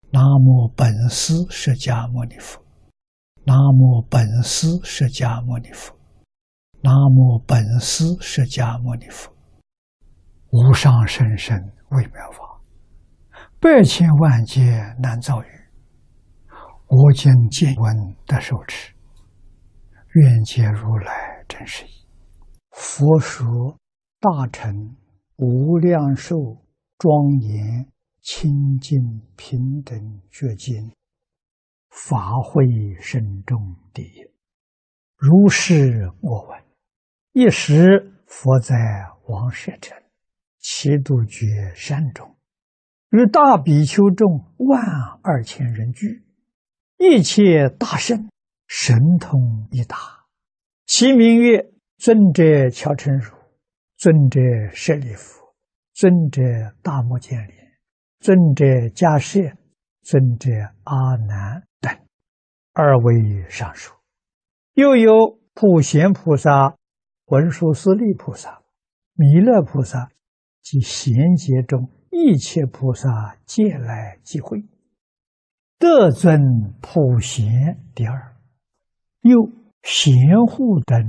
南无本师释迦牟尼佛，南无本师释迦牟尼佛，南无本师释迦牟尼佛。无上甚深微妙法，百千万劫难遭遇。我今见闻得受持，愿解如来真实义。佛说大乘无量寿庄严清净平等觉经，法会深重第一。如是我闻。一时佛在王舍城祇度觉山中，与大比丘众12000人聚，一切大圣神通一达，其名曰尊者乔陈如、尊者舍利弗、尊者大目犍连、尊者迦叶、尊者阿难等二位上述。又有普贤菩萨、文殊师利菩萨、弥勒菩萨及贤劫中一切菩萨皆来集会，得尊普贤第二。又贤护等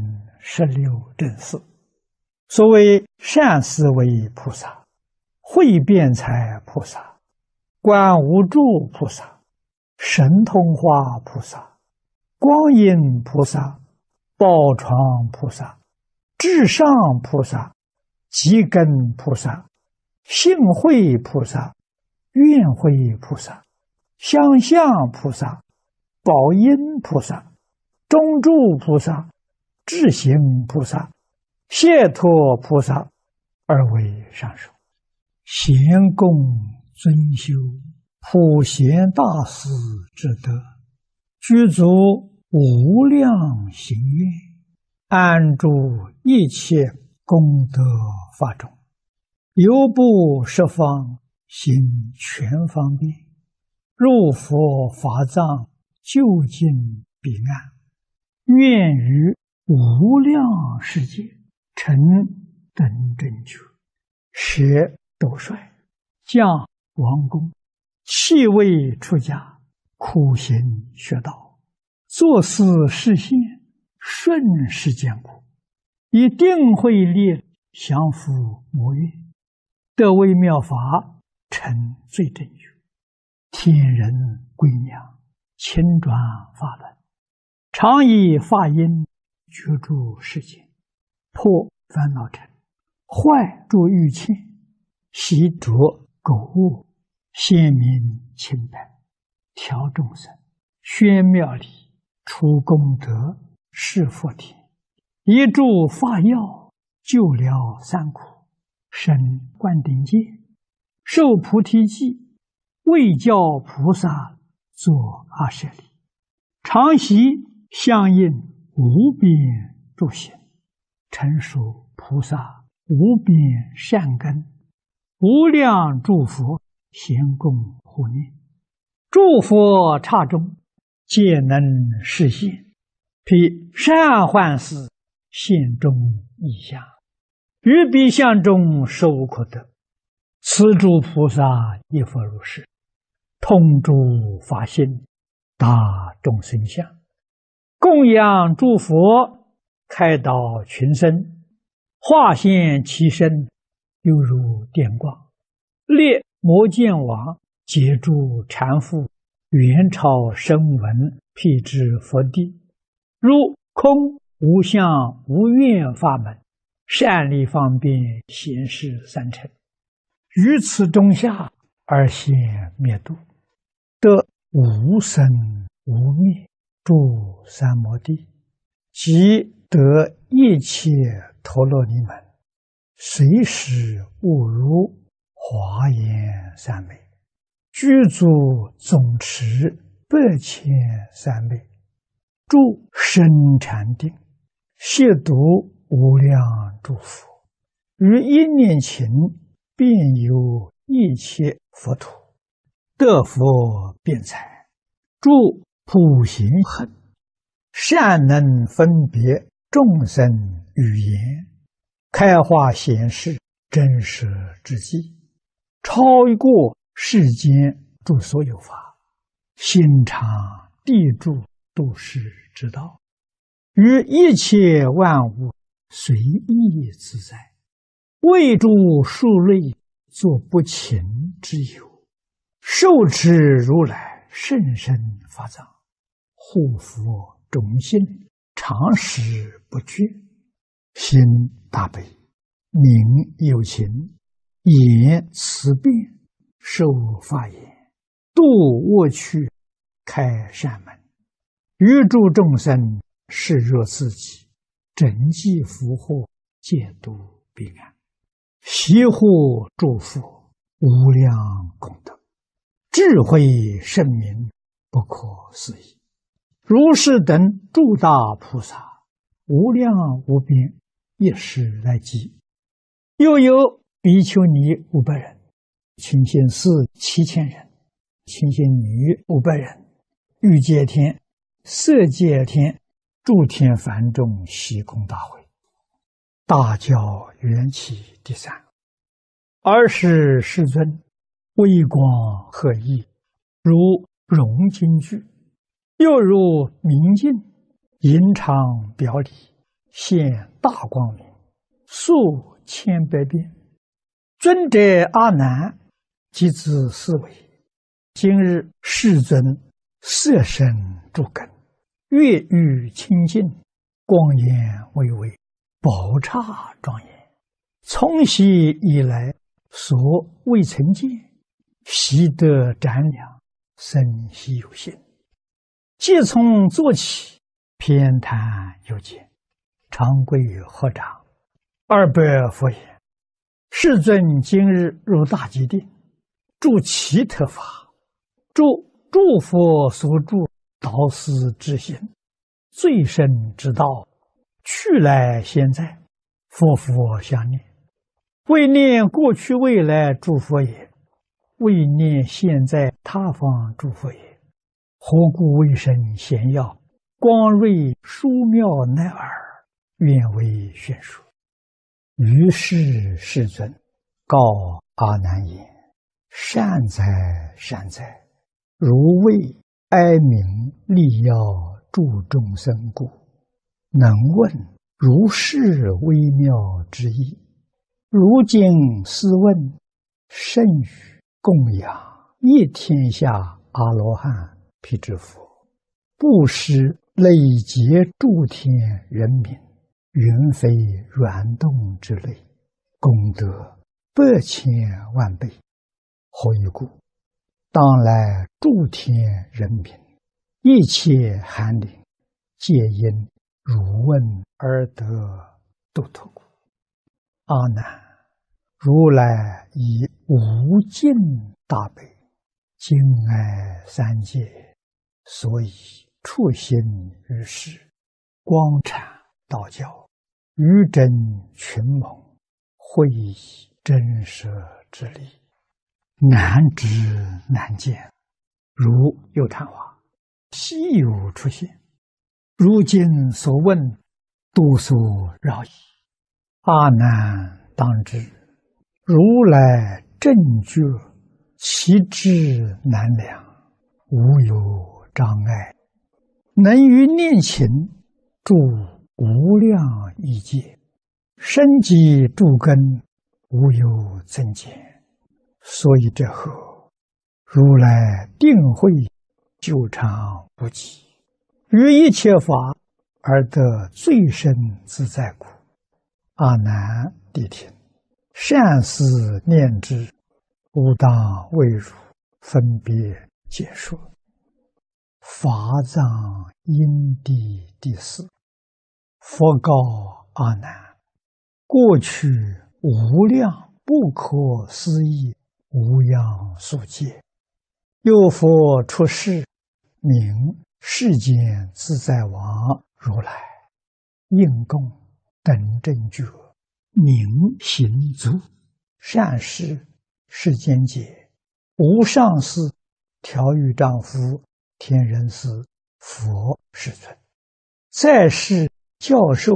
16正士，所谓善思维菩萨、慧辩才菩萨、观无住菩萨、神通化菩萨、光阴菩萨、宝床菩萨、至上菩萨、极根菩萨、性慧菩萨、愿慧菩萨、相向菩萨、宝音菩萨、中住菩萨、智行菩萨、解脱菩萨二位上首。贤供尊修普贤大士之德，具足无量行愿，安住一切功德法中，犹不十方行全方便，入佛法藏究竟彼岸，愿于无量世界成等正觉，舍斗率，降王宫，弃位出家，苦行学道，作事实现，顺世间苦，以定慧力降伏魔怨，得微妙法，成最正觉，天人归娘，亲转法轮，常以法音觉住世间，破烦恼尘，坏诸欲罄，习着垢恶，显明清白，调众生，宣妙理，出功德，示佛田，一助法药，救了三苦，生灌顶戒，受菩提记，为教菩萨作阿舍利，常习相应无边诸行，成熟菩萨无边善根，无量诸佛咸供护念，诸佛刹中皆能示现，彼善幻事现中异相，于彼相中实无可得。此诸菩萨亦复如是，通诸法性，达众生相，供养诸佛，开导群生，化现其身，犹如电光，列摩犍王，解诸缠缚，元朝声闻，辟支佛地，如空无相无愿法门，善利方便显示三乘，于此中下而现灭度，得无生无灭诸三摩地，即得一切陀罗尼门，随时悟如华严三昧，具足总持8千三昧，住深禅定，亵渎无量诸佛，于一念情遍游一切佛土，得佛辩才，住普行恒，善能分别众生语言，开化显示真实之际，超过世间诸所有法， 心常地住度世之道，于一切万物随意自在，为诸数类作不勤之有，受持如来甚深法藏，护佛众心，常时不绝，心大悲，名有情，言慈悲，受法言，度恶趣，开善门，于诸众生视若自己，整济福祸，戒度彼岸，悉护诸佛，无量功德，智慧圣明，不可思议。如是等诸大菩萨，无量无边，一时来集。又有比丘尼500人，清心寺7000人，清心女500人，欲界天、色界天、诸天梵众悉空大会，大教缘起第3。尔时世尊微光赫熠，如融金具，又如明镜，银常表里，现大光明，数千百遍。尊者阿难即自思维：今日世尊色身诸根，月欲清净，光颜巍巍，宝刹庄严，从昔以来所未曾见，习得瞻仰，生希有心。即从坐起，偏袒有见，长跪合掌，200佛言：世尊今日入大吉定，住其特法，住诸佛所住导师之心，最深之道，去来现在，佛佛相念，为念过去未来诸佛也，为念现在他方诸佛也。何故为神显耀，光瑞殊妙乃尔，愿为宣说。于是世尊告阿难言：善哉善哉，如为哀悯利要诸众生故，能问如是微妙之意。如今斯问，甚于供养一天下阿罗汉辟支佛，布施累劫诸天人民，云非软动之类，功德100千万倍。何以故？当来诸天人民，一切寒灵，皆因汝问而得度脱故。阿难，如来以无尽大悲，敬爱三界，所以处心于世，光阐道教，于真群蒙，会以真实之力，难知难见，如有昙花，稀有出现。如今所问，多所扰矣。阿难当知，如来正觉，其智难量，无有障碍，能于念勤住无量异界，生机诸根，无有增减。所以这后，如来定慧久长不极，于一切法而得最深自在故。阿难谛听，善思念之，吾当为汝分别解说。法藏因地第4，佛告阿难：过去无量不可思议无量数劫，有佛出世，名世间自在王如来，应供等正觉，名行足，善事世间解，无上士调御丈夫，天人师佛世尊，在世教授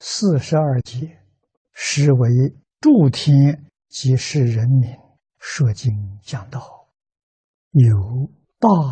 42节，实为诸天及世人民说经讲道，有大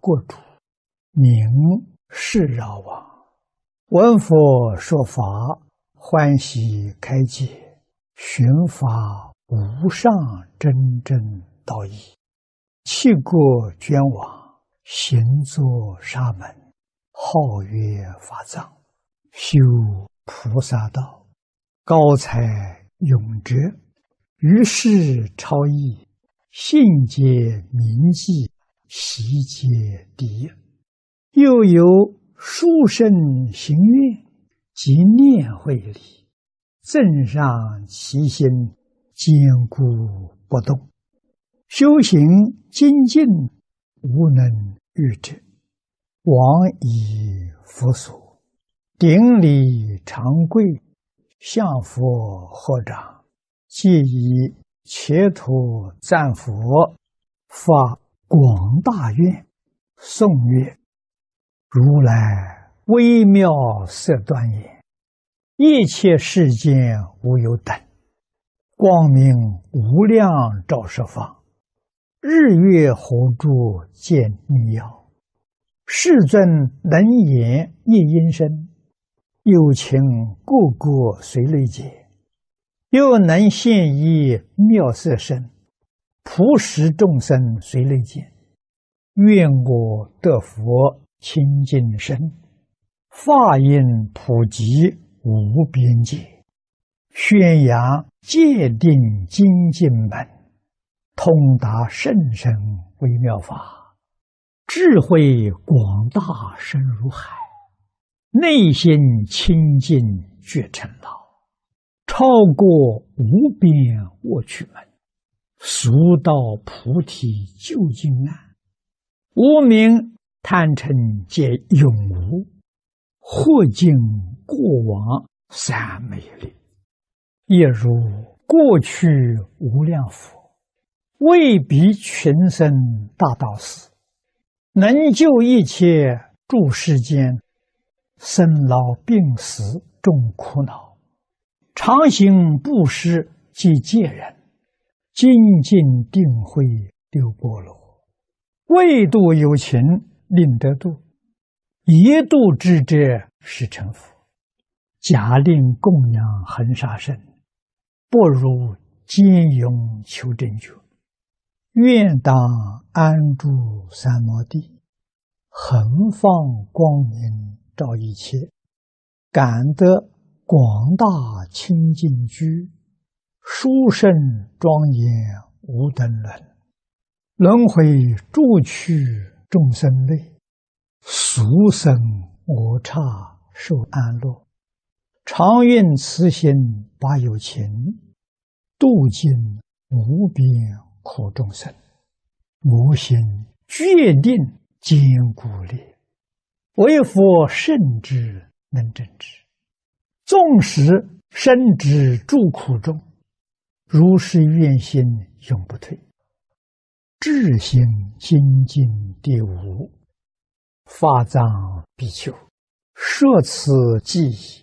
国主，名释饶王。闻佛说法，欢喜开解，寻法无上真正道义。弃国捐往，行作沙门，号曰法藏，修菩萨道，高才永哲，于世超逸，信解明记，习皆第一。又有殊胜行愿，即念慧理，正上其心，坚固不动。修行精进，无能御之。往以佛所，顶礼长跪，向佛合掌，皆以切土赞佛，发广大愿，颂曰：如来微妙色端严，一切世间无有等，光明无量照十方，日月火柱见密要。世尊能言一音声，有情个个随类解，又能现一妙色身，普使众生随类见。愿我得佛清净身，法音普及无边界，宣扬戒定精进门，通达甚深微妙法，智慧广大深如海，内心清净觉成道，超过无边卧趣门，俗到菩提究竟岸。无明贪嗔皆永无，或尽过往三昧力。亦如过去无量佛，为彼群生大道士，能救一切诸世间生老病死众苦恼，常行布施及戒人，精进定慧六波罗，为度有情令得度，一度之者是成佛。假令供养恒沙身，不如坚勇求真觉。愿当安住三摩地，恒放光明照一切，感得广大清净居，殊胜庄严无等伦。轮回诸趣众生类，俗生我刹受安乐。常愿慈心把有情，度尽无边苦众生。魔心决定坚固力，为佛圣之能证之。纵使身之诸苦中，如是愿心永不退。智行精进第五，法藏比丘，摄此记忆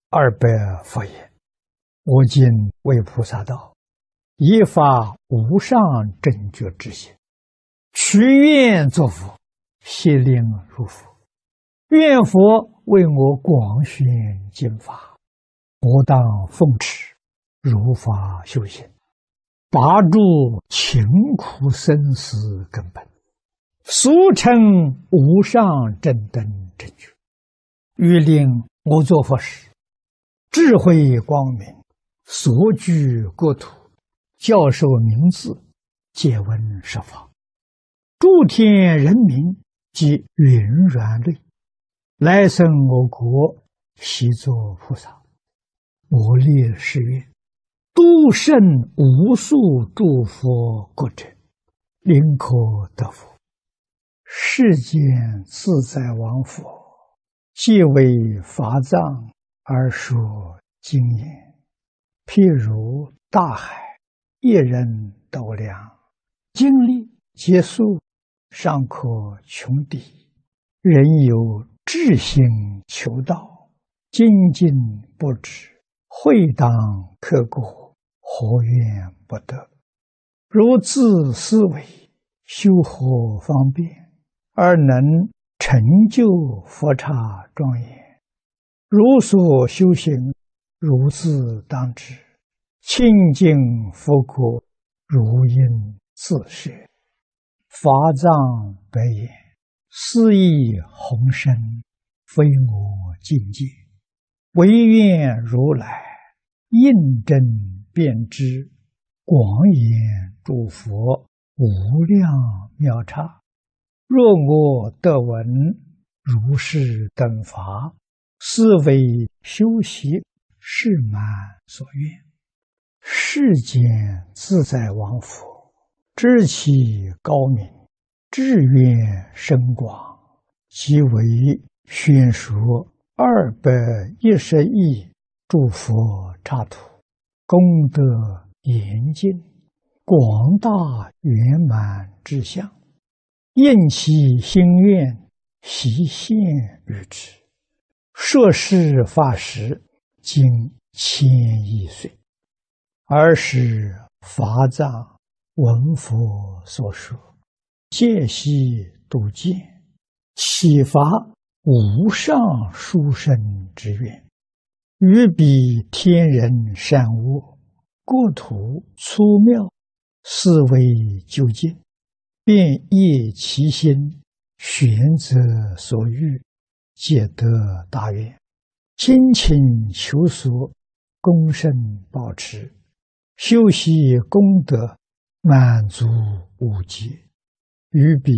200佛言：我今为菩萨道，以发无上正觉之心，许愿作佛，悉令入佛。愿佛为我广宣经法，我当奉持，如法修行，拔住勤苦生死根本，俗称无上正等正觉。欲令我作佛时，智慧光明，所居国土，教授名字，皆闻十方。诸天人民及云软类，来生我国，悉作菩萨。我立誓愿，度胜无数诸佛国者，临可得佛。世间自在王佛，既为法藏而说经言，譬如大海，一人斗量，经历结束，尚可穷底。人有志心求道，精进不止，会当刻过，何怨不得？如自思维，修何方便？ 而能成就佛刹庄严。如所修行，如是当知。清净佛国，如应自摄。法藏白言：斯亦宏深，非我境界。唯愿如来应真遍知，广演诸佛无量妙刹。若我得闻如是等法，是为修习誓满所愿。世间自在王佛，知其高明，志愿深广，即为宣说210亿诸佛刹土，功德严尽，广大圆满之相，应其心愿，悉现于之。说是法时，经千亿岁。尔时法藏闻佛所说，戒悉度见，启发无上殊胜之愿，于彼天人善恶，国土粗妙，思维究竟，便业其心，选择所欲，皆得大愿。精勤求索，恭慎保持，修习功德，满足无极。于彼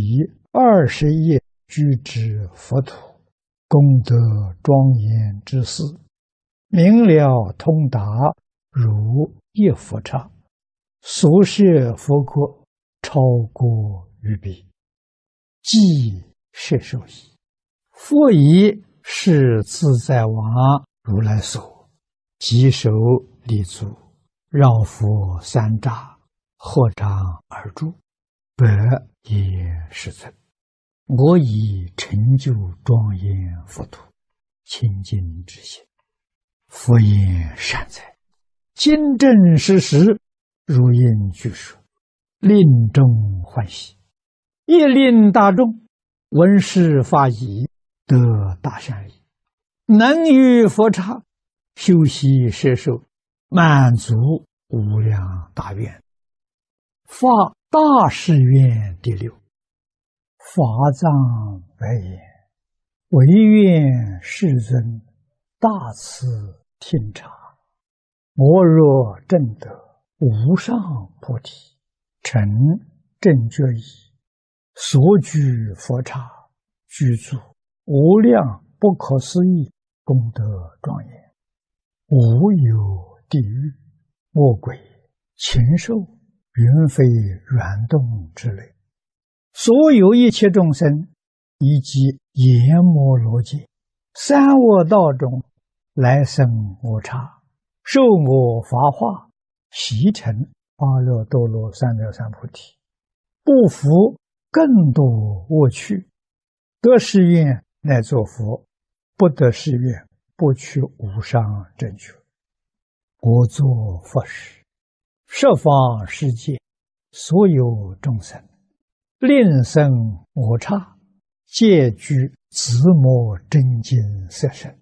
20亿居之佛土，功德庄严之事，明了通达，如一佛刹。所摄佛国，超过于彼，即摄受矣。复以是自在王如来所，即手立足，绕佛三匝，合掌而住，百也世尊。我已成就庄严佛土，清净之心。佛言善哉，今正实实，如应具说，令众欢喜，亦令大众闻是法已，得大善利，能于佛刹修习摄受，满足无量大愿。发大誓愿第6。法藏白言：唯愿世尊大慈听察，我若证得无上菩提，成正觉已，所居佛刹，居住无量不可思议功德庄严，无有地狱、魔鬼、禽兽、云飞软动之类，所有一切众生，以及阎摩罗界、三恶道中来生我刹，受我法化，习成阿耨多罗三藐三菩提，不服更多恶趣，得誓愿乃作佛，不得誓愿不取无上正觉。我作佛时，十方世界所有众生，令生我刹，皆具自摩真经色身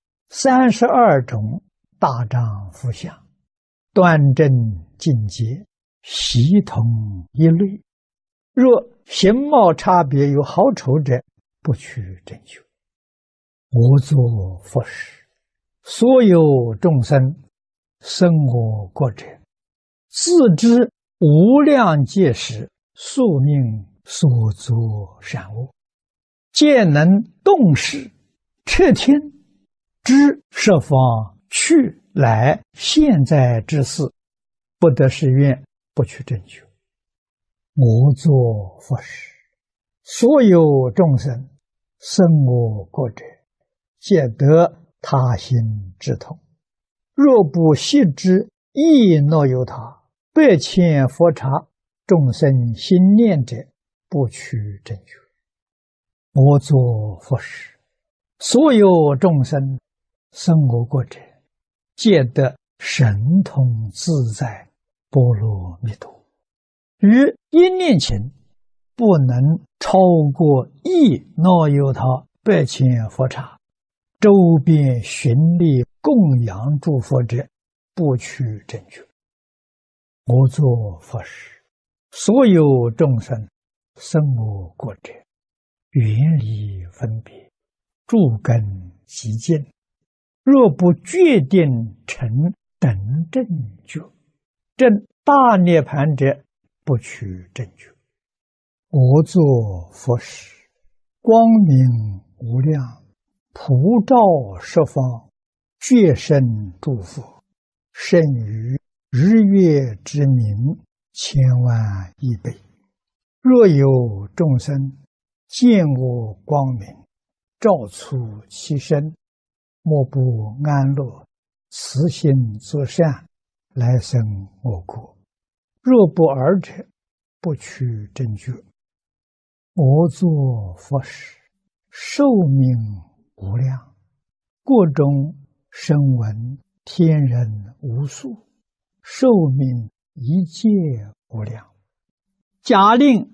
，32种大丈夫相，端正境界，悉同一类。若形貌差别有好丑者，不取正觉。我作佛时，所有众生生我国者，自知无量劫时宿命所作善恶，皆能动识彻听，知十方去来现在之事，不得誓愿不取正觉。我作佛时，所有众生生我国者，皆得他心之痛。若不悉知亦若有他，100千佛刹众生心念者，不取正觉。我作佛时，所有众生生我国者，皆得神通自在波罗蜜多。于一念前， 不能超过1那由他100千佛刹，周边寻觅供养诸佛者，不取正觉。我作佛时，所有众生生我国者，远离分别，诸根极净。若不决定成等正觉，证大涅盘者，不取正觉。我作佛时，光明无量，普照十方，觉生诸佛，胜于日月之明1000万亿倍。若有众生见我光明，照出其身，莫不安乐，慈心作善，来生我国。若不尔者，不取正觉。我作佛时，寿命无量，国中声闻天人无数，寿命一切无量。假令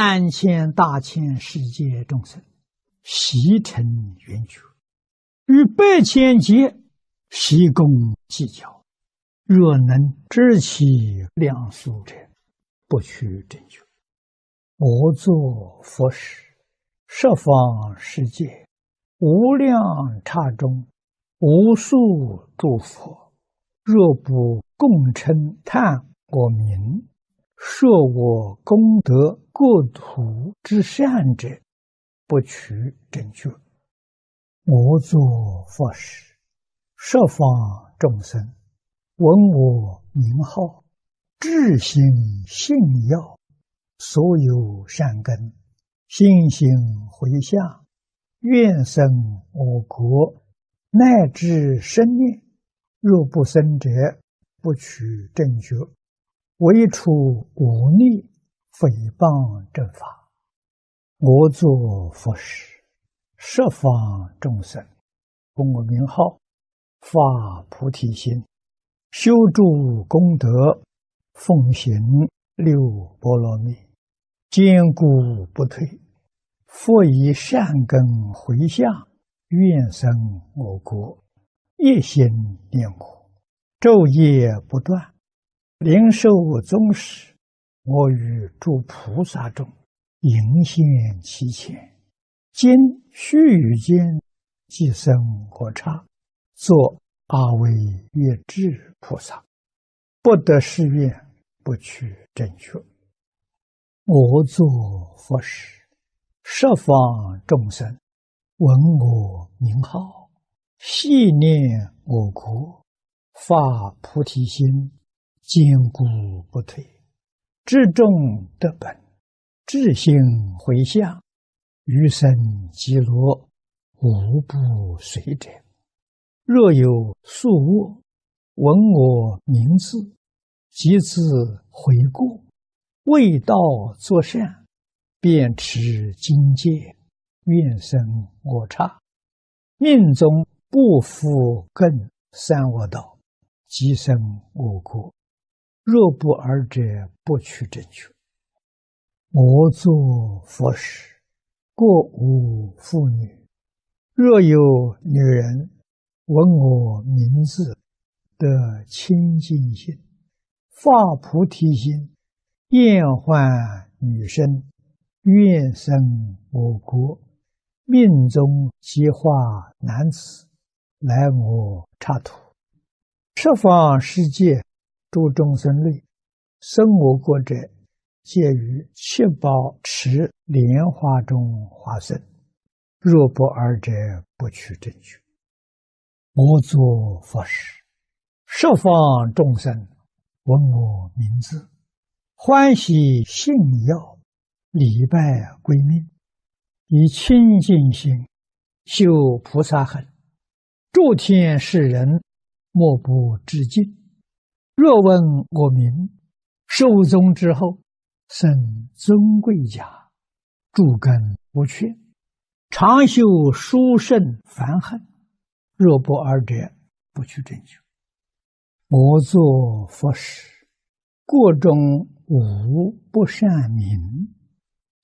3000大千世界众生悉成圆觉，于100千劫悉共计较，若能知其量数者，不取正觉。我作佛时，十方世界无量刹中，无数诸佛，若不共称叹我名，说我功德国土之善者，不取正觉。我作佛时，十方众生闻我名号，至心信要，所有善根心行回向，愿生我国，乃至生念。若不生者，不取正觉。唯除忤逆诽谤正法。我作佛时，十方众生闻我名号，发菩提心，修诸功德，奉行6波罗蜜，坚固不退，复以善根回向，愿生我国，一心念我，昼夜不断，灵寿宗时，我与诸菩萨中迎现其前，今须臾间即生我刹，作阿惟越致菩萨，不得誓愿，不取正觉。我作佛时，十方众生闻我名号，系念我国，发菩提心，坚固不退，至众得本，至心回向，余生极乐，无不随者。若有宿卧，闻我名字，即自悔过，为道作善，便持经戒，愿生我刹。命中不复更三恶道，即生我国。若不尔者，不取正觉。我作佛时，过无妇女。若有女人闻我名字，得清净心，发菩提心，厌患女身，愿生我国。命中即化男子，来我刹土。十方世界诸众生类，生我国者，皆于7宝池莲花中化身。若不尔者，不取正觉。我作佛时，十方众生闻我名字，欢喜信要，礼拜归命，以清净心修菩萨行，诸天世人莫不致敬。若闻我名，寿终之后，生尊贵家，诸根不缺，常修殊胜梵行。若不尔者，不取正觉。我作佛时，国中无不善名，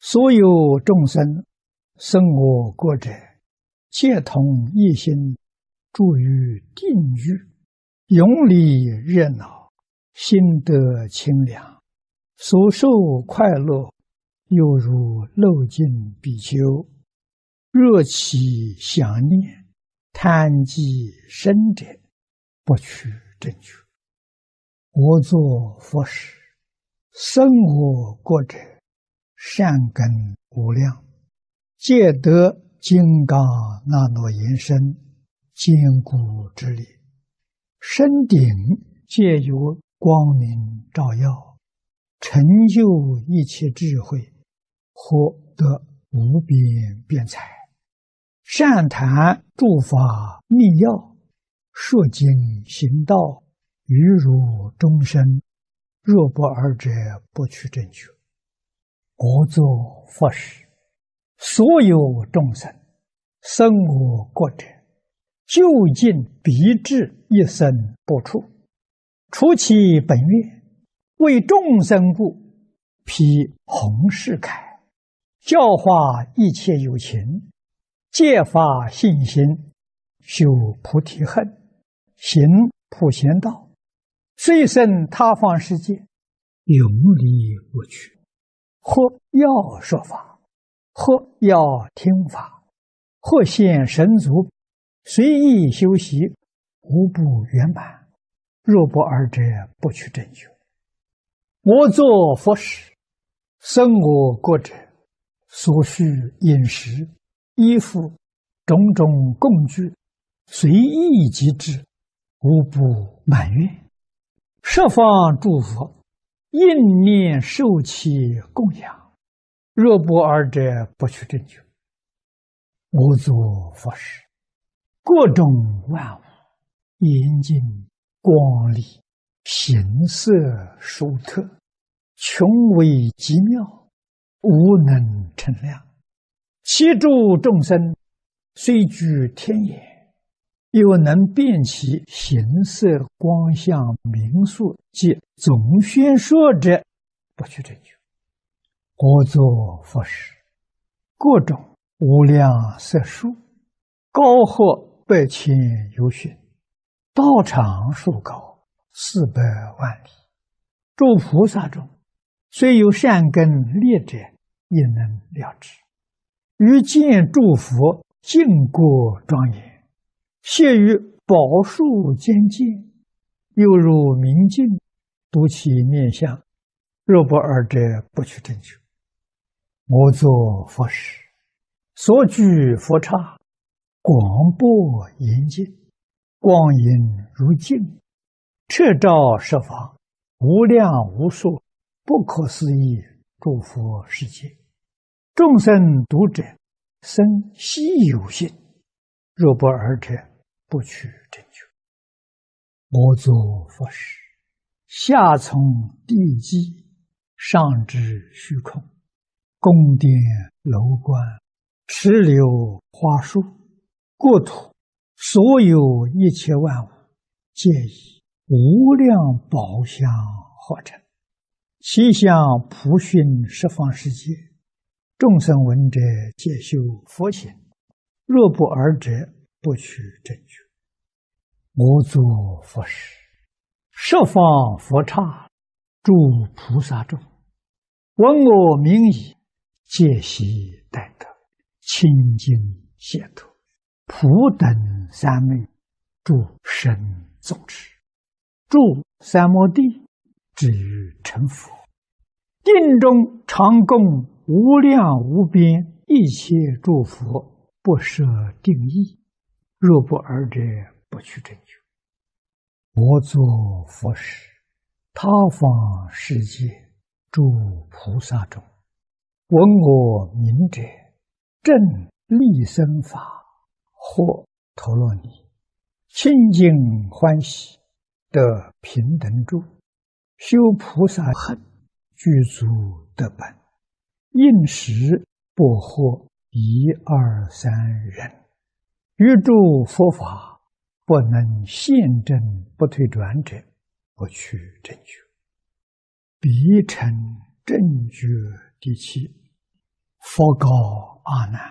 所有众生生我国者，皆同一心，住于定狱，永离热闹，心得清凉，所受快乐，犹如漏尽比丘，若其想念，贪忌生者，不取正觉。我作佛时，生我国者，善根无量，皆得金刚那罗延身，坚固之力，身顶皆有光明照耀，成就一切智慧，获得无边辩才，善谈诸法密要，说经行道，于如众生，若不尔者，不取正觉。我作佛时，所有众生生我国者，究竟必至一生不处，除其本愿，为众生故，披弘誓铠，教化一切有情，戒发信心，修菩提恨，行普贤道，虽生他方世界，永离不去。或要说法，或要听法，或现神足，随意修习，无不圆满。若不尔者，不取正觉。我作佛时，生我国者，所需饮食、衣服、种种供具，随意即至，无不满愿。十方诸佛应念受其供养，若不尔者，不取正觉。我作佛时，各种万物严净光丽，形色殊特，穷微极妙，无能称量。其诸众生虽居天眼，又能辨其形色光相名数及总宣说者，不取正觉。我作佛时，各种无量色数，高或百千由旬，道场数高400万里。诸菩萨中，虽有善根劣者，也能了知。于见诸佛净国庄严，谢于宝树间见，犹如明镜，睹其面相，若不尔者，不取正觉。我作佛时，所居佛刹，广博严净，光影如镜，彻照十方，无量无数，不可思议诸佛世界。众生读者，生希有信，若不尔者，不取正觉。我作佛时，下从地基，上至虚空，宫殿楼观，池流花树，国土所有一切万物，皆以无量宝相化成，其相普熏十方世界。众生闻者，皆修佛行，若不尔者，不取正觉。我作佛时，十方佛刹，诸菩萨众，闻我名已，皆悉待得，清净解脱，普等三昧，诸神众持，住三摩地，至于成佛。定中常供无量无边一切诸佛，不设定义，若不尔者，不取正觉。我作佛时，他方世界诸菩萨中，闻我名者，正利生法，或陀罗尼，清净欢喜，得平等住，修菩萨恨，具足得本，应时不获1、2、3人，于诸佛法不能现证不退转者，不取正觉。彼成正觉第7。 佛告阿难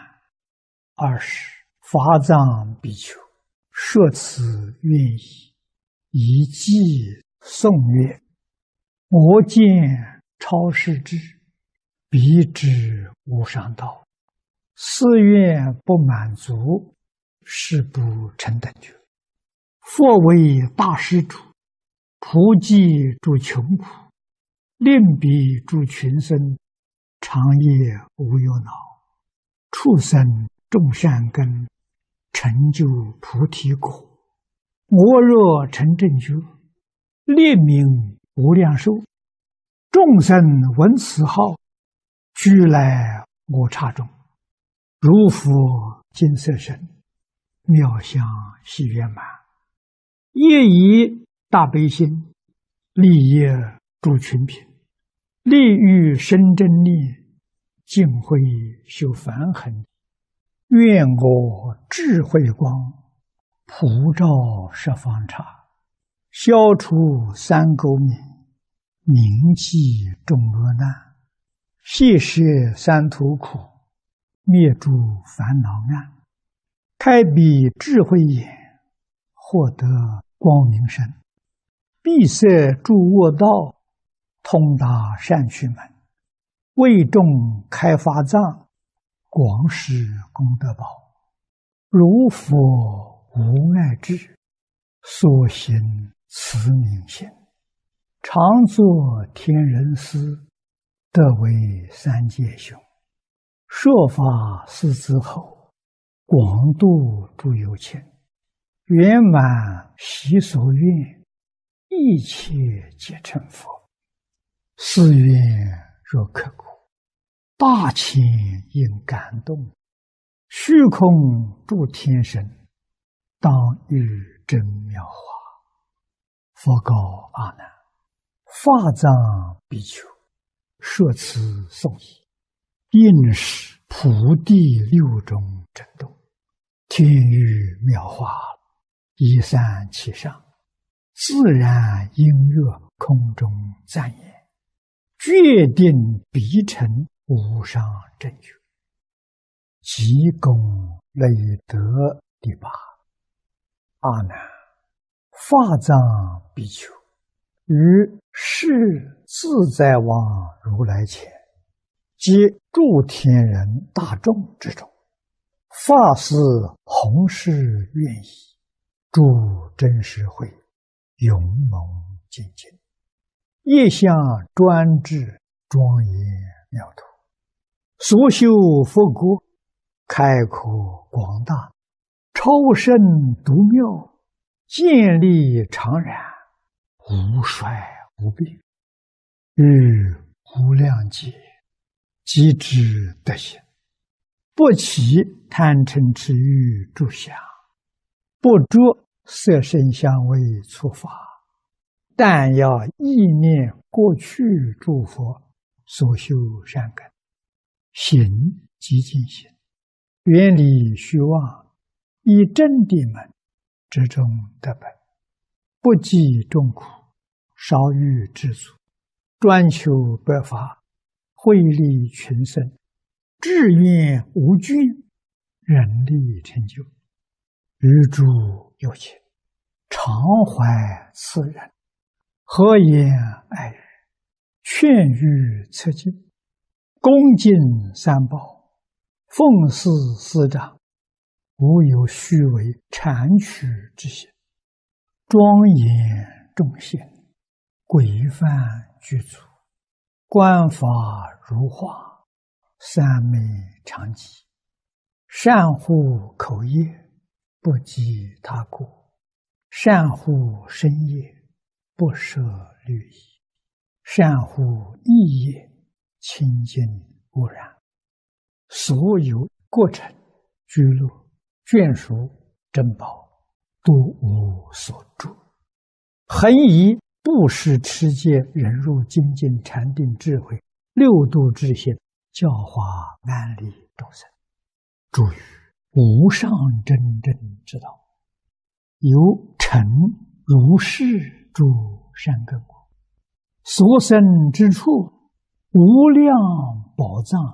：“20法藏比丘，设此愿意，以偈颂曰：我见超世智，彼知无上道。誓愿不满足，誓不成等觉。佛为大施主，普济诸穷苦，令彼诸群生，长夜无忧恼，畜生种善根，成就菩提果。我若成正觉，列名无量寿。众生闻此号，俱来我刹中，如佛金色身，妙相喜圆满。业以大悲心，利益诸群品，利欲生真念，尽慧修梵行。愿我智慧光，普照十方刹，消除三垢泯，明济众恶难，悉摄三途苦，灭诸烦恼暗，开彼智慧眼，获得光明身，闭塞诸恶道，通达善趣门，为众开发藏，广施功德宝。如佛无碍智，所行慈悯心，常作天人师，得为三界雄。说法四之后，广度诸有情，圆满习所愿，一切皆成佛。是愿若刻苦，大千应感动，虚空诸天神，当遇真妙法。佛告阿难：法藏比丘，设此颂仪，应是普地六种震动，天雨妙法，一散其上，自然音乐空中赞言，决定必成无上正觉。即功累德第八。阿难，法藏比丘，于世自在王如来前，及诸天人大众之中，发誓弘誓愿意，诸真实会，勇猛精进，业相专制，庄严妙土，所修佛国，开阔广大，超胜独妙，建立常然，无衰无病，于无量劫，即知德行，不起贪嗔痴欲诸相，不着色声香味触法，但要意念过去诸佛所修善根，行即进行，远离虚妄，以真谛门之中得本，不计众苦，少欲知足，专求白法，惠利群生，志愿无惧，人力成就。于诸有情，常怀慈仁，和颜爱语，劝喻策进，恭敬三宝，奉事师长，无有虚伪谄曲之心，庄严众贤，规范具足，观法如画，三昧常寂，善护口业，不及他过，善护身业，不舍律仪，善护意业，清净无染。所有过程、居落、眷属、珍宝，都无所住。恒以布施、持戒、忍辱、精进、禅定、智慧六度之心，教化万利众生，诸于无上真正之道，由成如是诸善根果，所生之处，无量宝藏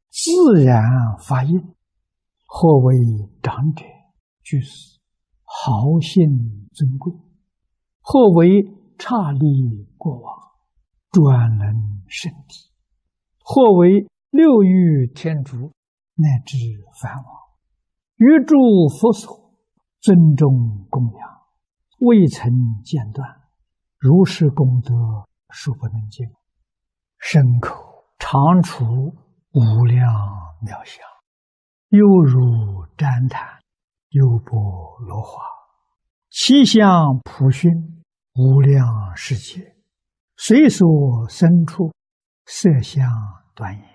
自然发应。或为长者居士，豪信尊贵；或为刹利国王，专能圣体；或为六欲天竺，乃至梵王，于诸佛所尊重供养，未曾间断，如是功德殊不能尽，身口常处无量妙相，犹如旃檀，优波罗花，其相普熏无量世界，随所生处，色相端严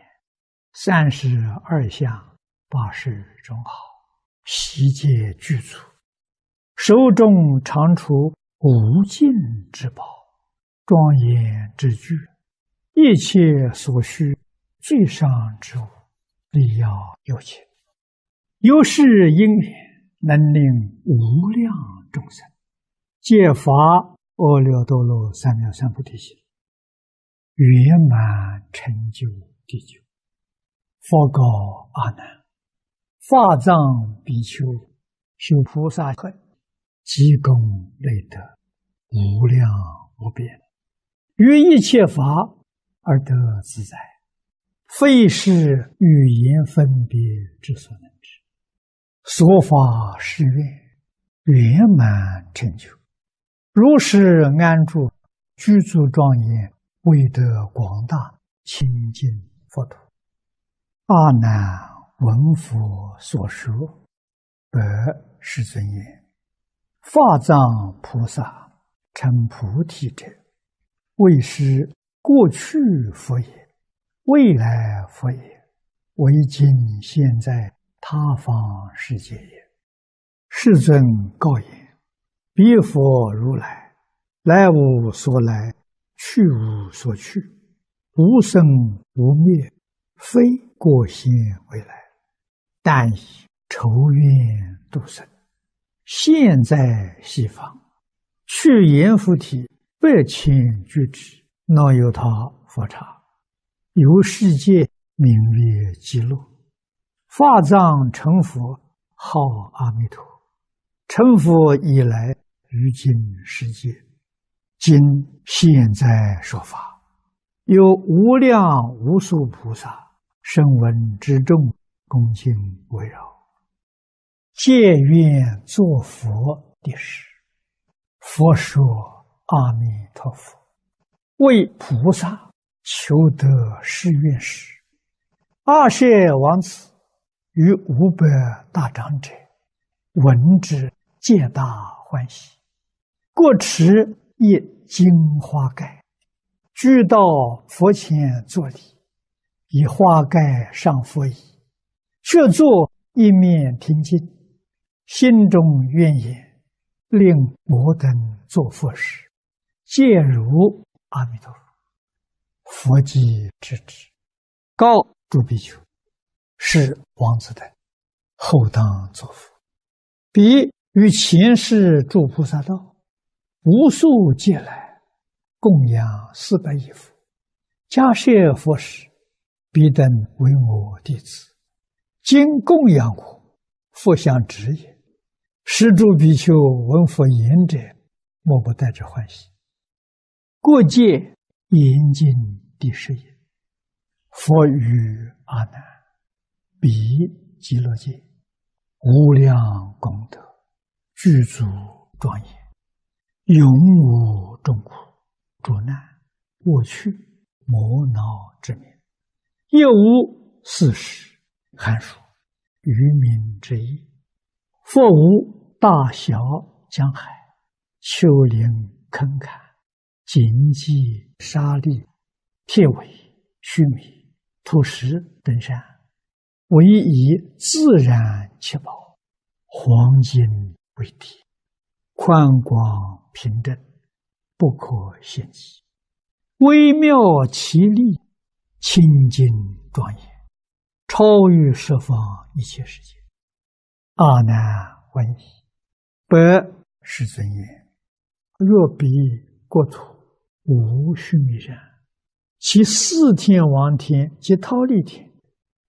，32相80种好，悉皆具足，手中常处无尽之宝，庄严之具，一切所需最上之物，力要有情。由是因缘，能令无量众生皆发阿耨多罗三藐三菩提心，圆满成就地久。佛告阿难：法藏比丘修菩萨恨，积功累德，无量无边，于一切法而得自在，非是语言分别之所能知。所发誓愿，圆满成就，如是安住，具足庄严，为得广大清净佛土。阿难闻佛所说，白世尊言：法藏菩萨成菩提者，为是过去佛也，未来佛也，为今现在他方世界也。世尊告言：彼佛如来，来无所来，去无所去，无生无灭，非过现未来，但以愁愿度生，现在西方，去阎浮提8,000俱胝，那由他佛刹，由世界名曰极乐。法藏成佛，号阿弥陀。成佛以来，于今世界，今现在说法，有无量无数菩萨声闻之众，恭敬围绕，皆愿作佛的事。佛说阿弥陀佛，为菩萨求得誓愿时，阿舍王子与500大长者闻之，皆大欢喜，各持一金花盖，俱到佛前作礼，以花盖上佛椅，却坐一面听经，心中愿言：令我等作佛时，皆如阿弥陀佛。佛即知之，告诸比丘：是王子等后当作佛。彼于前世诸菩萨道，无数劫来，供养400亿佛，迦叶佛时，彼等为我弟子，今供养我，佛相知也。是诸比丘闻佛言者，莫不带着欢喜。过界严禁第10也。佛语阿难：彼极乐界无量功德，具足庄严，永无众苦、诸难、过去、磨恼之名，亦无四时、寒暑、愚民之意。佛无大小江海、丘陵坑坎、荆棘沙砾、铁苇须弥、土石等山，唯以自然七宝、黄金为体，宽广平正，不可限计，微妙奇丽，清净庄严，超越十方一切世界。阿难闻已，白世尊言：若彼国土无须弥山，其4天王天及忉利天，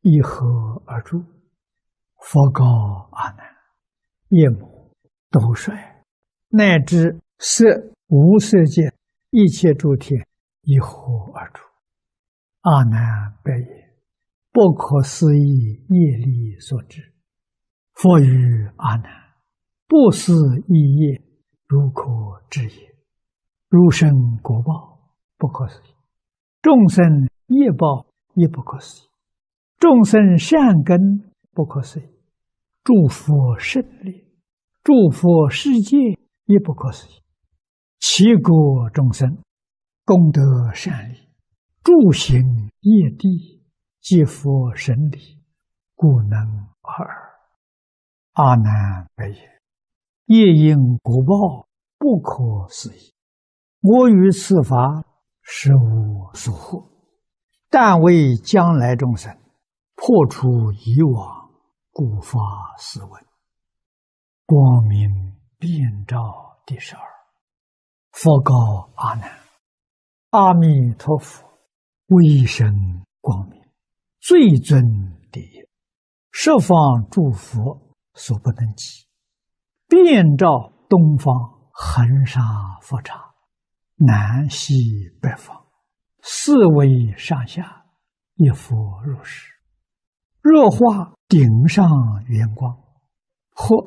一合而住。佛告阿难：夜魔、斗率，乃至色无色界一切诸天，一合而住。阿难白言：不可思议业力所致。佛语阿难：不思议业，如可知也。如生果报，不可思议；众生业报，亦不可思议；众生善根，不可思议；诸佛胜利，诸佛世界，亦不可思议。其国众生，功德善利，诸行业地，即佛神理，故能尔。阿难白言：业因果报，不可思议。我于此法，实无所获，但为将来众生破除以往，故发斯文。光明遍照第12。佛告阿难：阿弥陀佛威神光明，最尊第一，十方诸佛所不能及，遍照东方恒沙佛刹，南西北方，四维上下，一佛如是。若化顶上圆光，或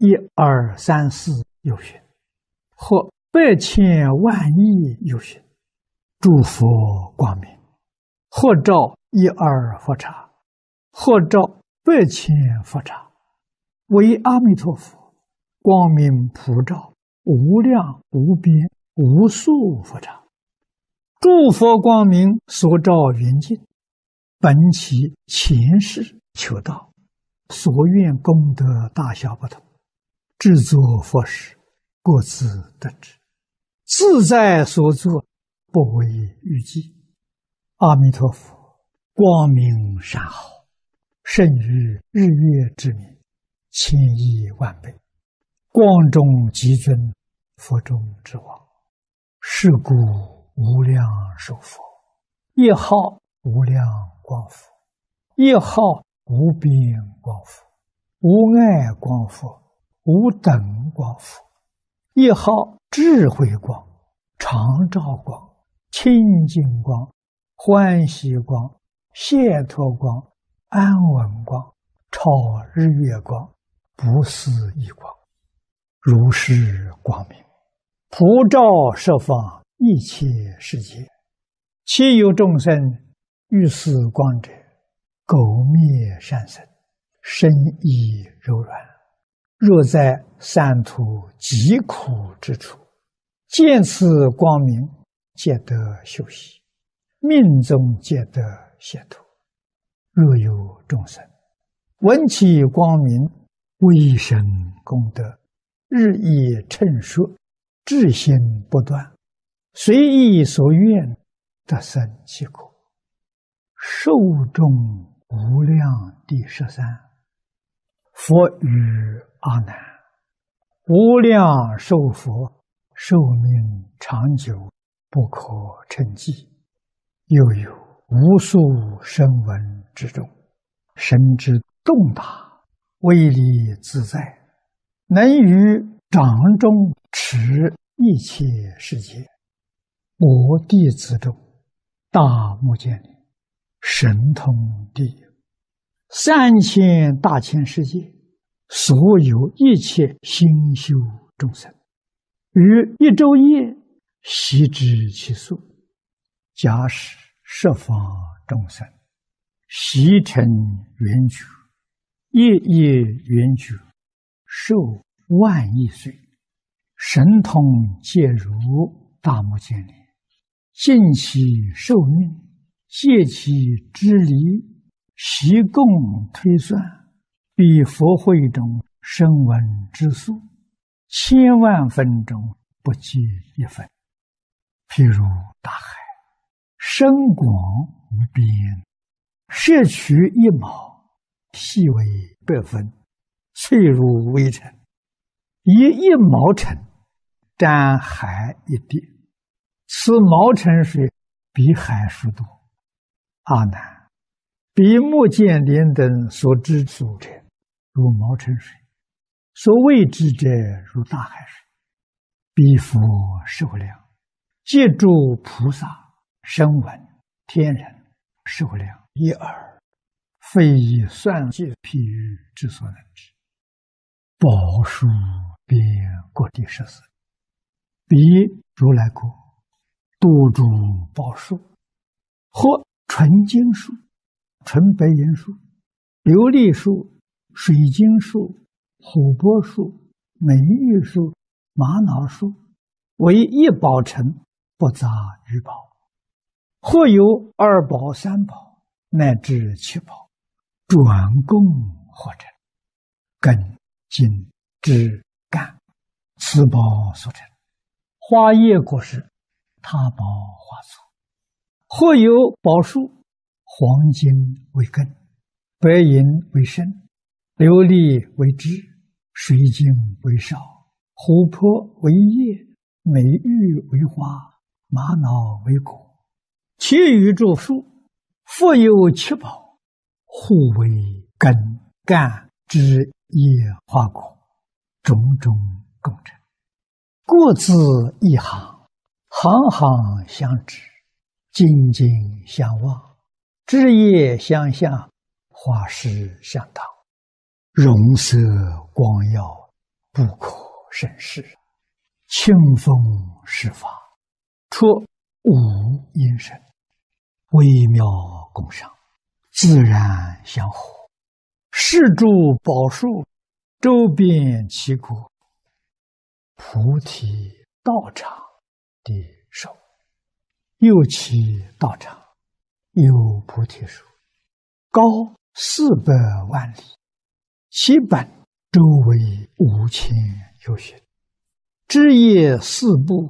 1、2、3、4有寻，或100千万亿有寻，诸佛光明，或照1、2佛刹，或照100千佛刹，为阿弥陀佛光明普照无量无边无数佛刹。诸佛光明所照圆净，本其前世求道，所愿功德大小不同，制作佛事，各自得知，自在所作，不为预计。阿弥陀佛光明善好，胜于日月之明，1000亿万倍，光中极尊，佛中之王。是故无量寿佛，一号无量光佛，一号无边光佛，无碍光佛，无等光佛，一号智慧光，常照光，清净光，欢喜光，解脱光，安稳光，超日月光，不思议光，如是光明，普照十方一切世界。其有众生遇此光者，苟灭善生，身亦柔软。若在三途极苦之处，见此光明，皆得休息，命中皆得解脱。若有众生闻其光明，威神功德，日益称说，至心不断，随意所愿，得生其果。寿终无量第13。佛语阿难：无量寿佛，寿命长久，不可称计。又有无数声闻之中，神之动大，威力自在，能于掌中持一切世界。我弟子中，大目犍连，神通第一，3000大千世界，所有一切心修众生，于一昼夜悉知其数。假使十方众生悉成圆觉，夜夜圆觉，寿万亿岁，神通皆如大目犍连，尽其寿命，戒其支离，悉共推算，比佛会中声闻之数，1000万分中不计一分。譬如大海，深广无边，摄取一毛，细为100分，脆如微尘，以1毛尘沾海一滴，此毛尘水比海数多。阿难， 比目犍连等所知所者，如毛澄水；所谓之者，如大海水。彼佛受量，借诸菩萨、声闻、天人受量一耳，非以算计譬喻之所能知。宝树遍各地14，彼如来国，多诸宝树，或纯金树、纯白银树、琉璃树、水晶树、琥珀树、美玉树、玛瑙树，为一宝城，不杂于宝；或有2宝、3宝，乃至7宝，转供合成，根、茎、枝、干，此宝所成。花叶果实，他宝花簇。或有宝树，黄金为根，白银为身，琉璃为枝，水晶为少，琥珀为叶，美玉为花，玛瑙为果。其余诸树，复有7宝，互为根、干、枝、叶、花果，种种共成。各自一行，行行相知，茎茎相望，枝叶相向，花实相当，容色光耀，不可胜视。清风施法，出无因声，微妙共赏，自然相合。是诸宝树，周遍其国，菩提道场的手，右其道场有菩提树，高400万里，其本周围5000由旬，枝叶4部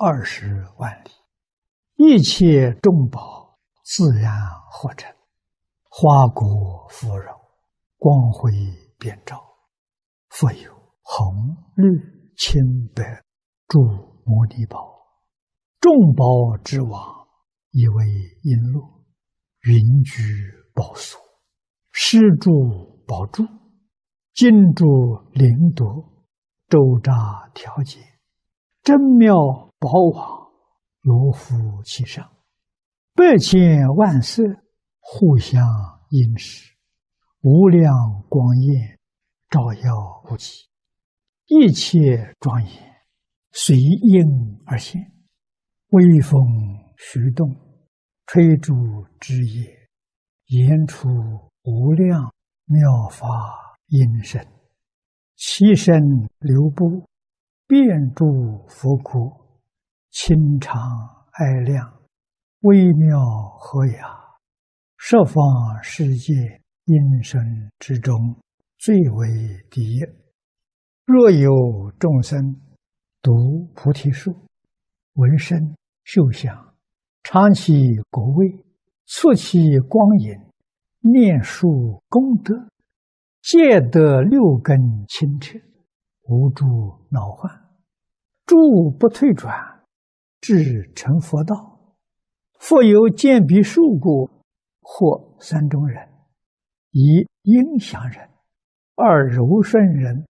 20万里，一切众宝自然合成，花果芙蓉，光辉遍照，复有红、绿、青、白诸摩尼宝，众宝之王，以为璎珞，云居宝所，施诸宝柱，金珠灵铎，周匝调节，真妙宝网，罗敷其上，100千万色，互相映饰，无量光焰，照耀无极，一切庄严，随应而现，微风徐动，吹诸枝叶，言出无量妙法音声，其身流布，遍诸佛国，清常爱亮，微妙和雅，十方世界音声之中，最为第一。若有众生读菩提树，闻声嗅香，尝其果味，触其光影，念述功德，皆得6根清澈，无诸恼患，诸不退转，至成佛道。复有见彼树故，或3种人：一应祥人，2柔顺人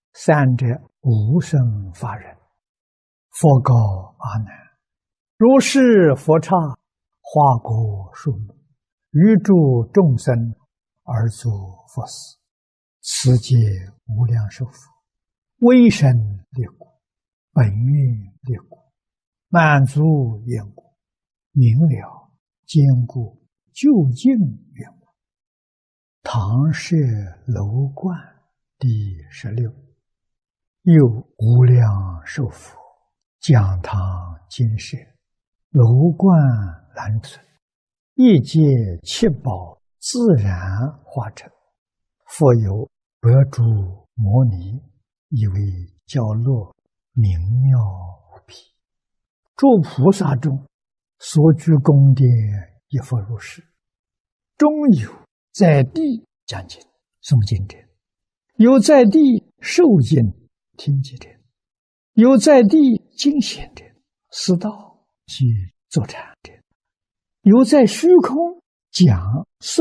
，3者无生法人。佛告阿难：如是佛刹，花果树木，于诸众生而作佛事，此皆无量寿佛，威神力故，本愿力故，满足缘故，明了坚固究竟缘故。唐舍楼观第16。又无量寿佛，讲堂金舍，楼观栏存，一界7宝自然化成，复有100诸摩尼，以为教落，明妙无比。诸菩萨中，所居宫殿亦复如是。中有在地讲经诵经者，有在地受经听经者，有在地经显者，思道及坐禅者，有在虚空讲诵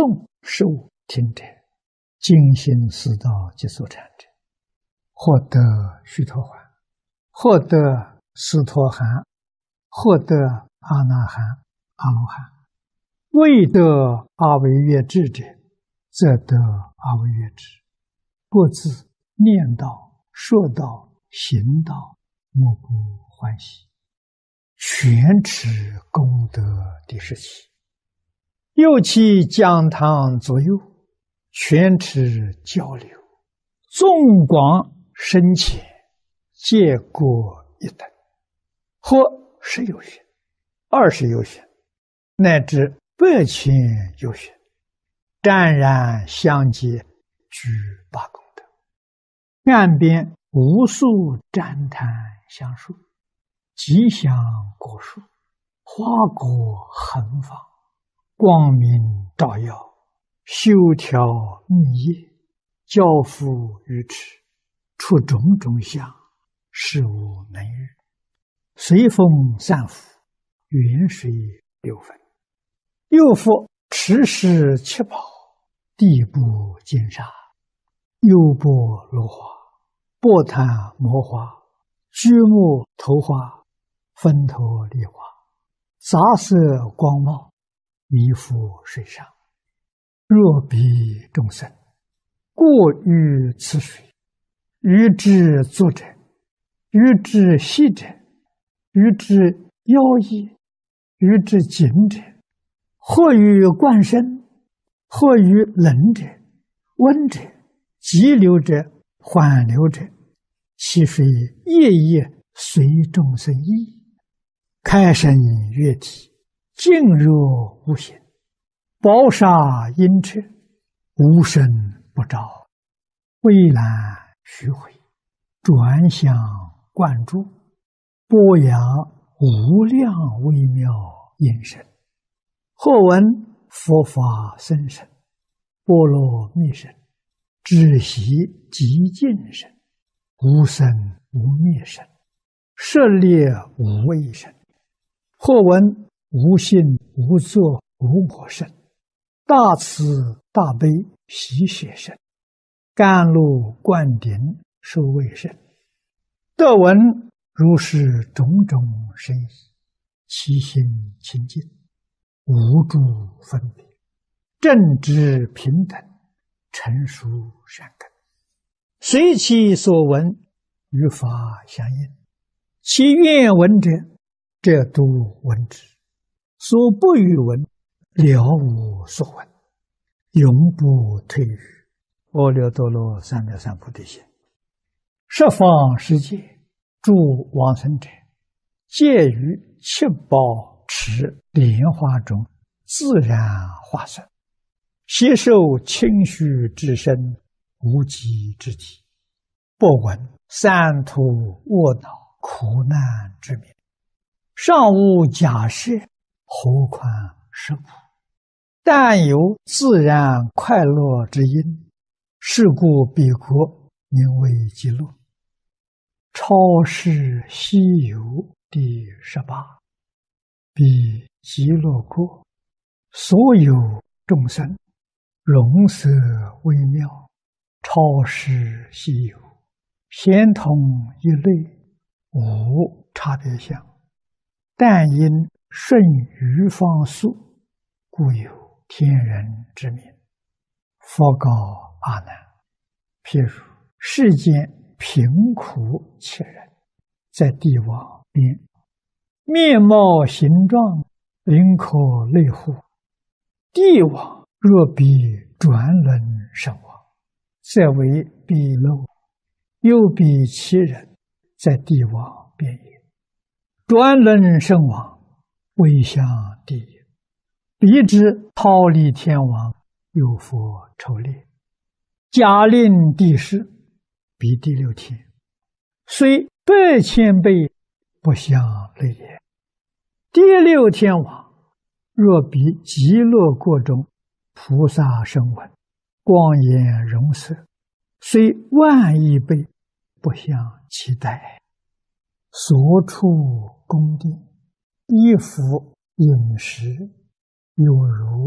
受听者，精心思道即所产者，获得须陀洹，获得斯陀含，获得阿那含、阿罗汉。未得阿惟越致者，则得阿惟越致。各自念道、说道、行道，莫不欢喜。全持功德第17。又其讲堂左右，全持交流，纵广深浅，皆各一等，或10有学，20有学，乃至100千有学，湛然相接，具8功德。岸边无数赞叹相述，吉祥果树，花果横放，光明照耀，修条密叶，交付于持，出种种相，事无能遇。随风散伏，远水流分。又复持世7宝，地部金沙，优波罗花，波檀摩花，居木头花，分头梨花，杂色光茂，弥覆水上。若彼众生过于此水，于之作者，于之息者，于之妖异，于之紧者，或于灌身，或于冷者、温者、急流者、缓流者，其水夜夜随众生意，开生悦体，静若无形，宝沙阴彻，无声不照，蔚蓝虚回，转向灌注，波扬无量微妙音声。或闻佛法甚深，波罗蜜声，知悉极尽声，无生无灭声，舍猎无畏声。或闻无信无作无我声，大慈大悲喜舍声，甘露灌顶受卫声。得闻如是种种深意，其心清净，无诸分别，正直平等，成熟善根，随其所闻，与法相应。其愿闻者，则都闻之；所不欲闻，了无所闻，永不退于阿耨多罗三藐三菩提心。十方世界诸往生者，皆于7宝池莲花中自然化身，悉受清虚之身，无极之体，不闻三途卧恼苦难之名，尚无假设，何况是苦？但有自然快乐之因，是故彼国名为极乐。超世西游第18。彼极乐国，所有众生，容色微妙，超世西游，咸同一类，无差别相。但因顺于方速，故有天人之名。佛告阿难：譬如世间贫苦切人，在地网边，面貌形状，灵可类乎？地网若比转轮圣王，则为彼漏；又比其人，在地网边也。转轮圣王为向地也，彼之忉利天王，有佛筹列，假令地势，彼第6天，虽100千倍，不相类也。第6天王若比极乐国中菩萨声闻，光颜容色，虽10000亿倍，不相期待。所处宫殿，衣服饮食，有如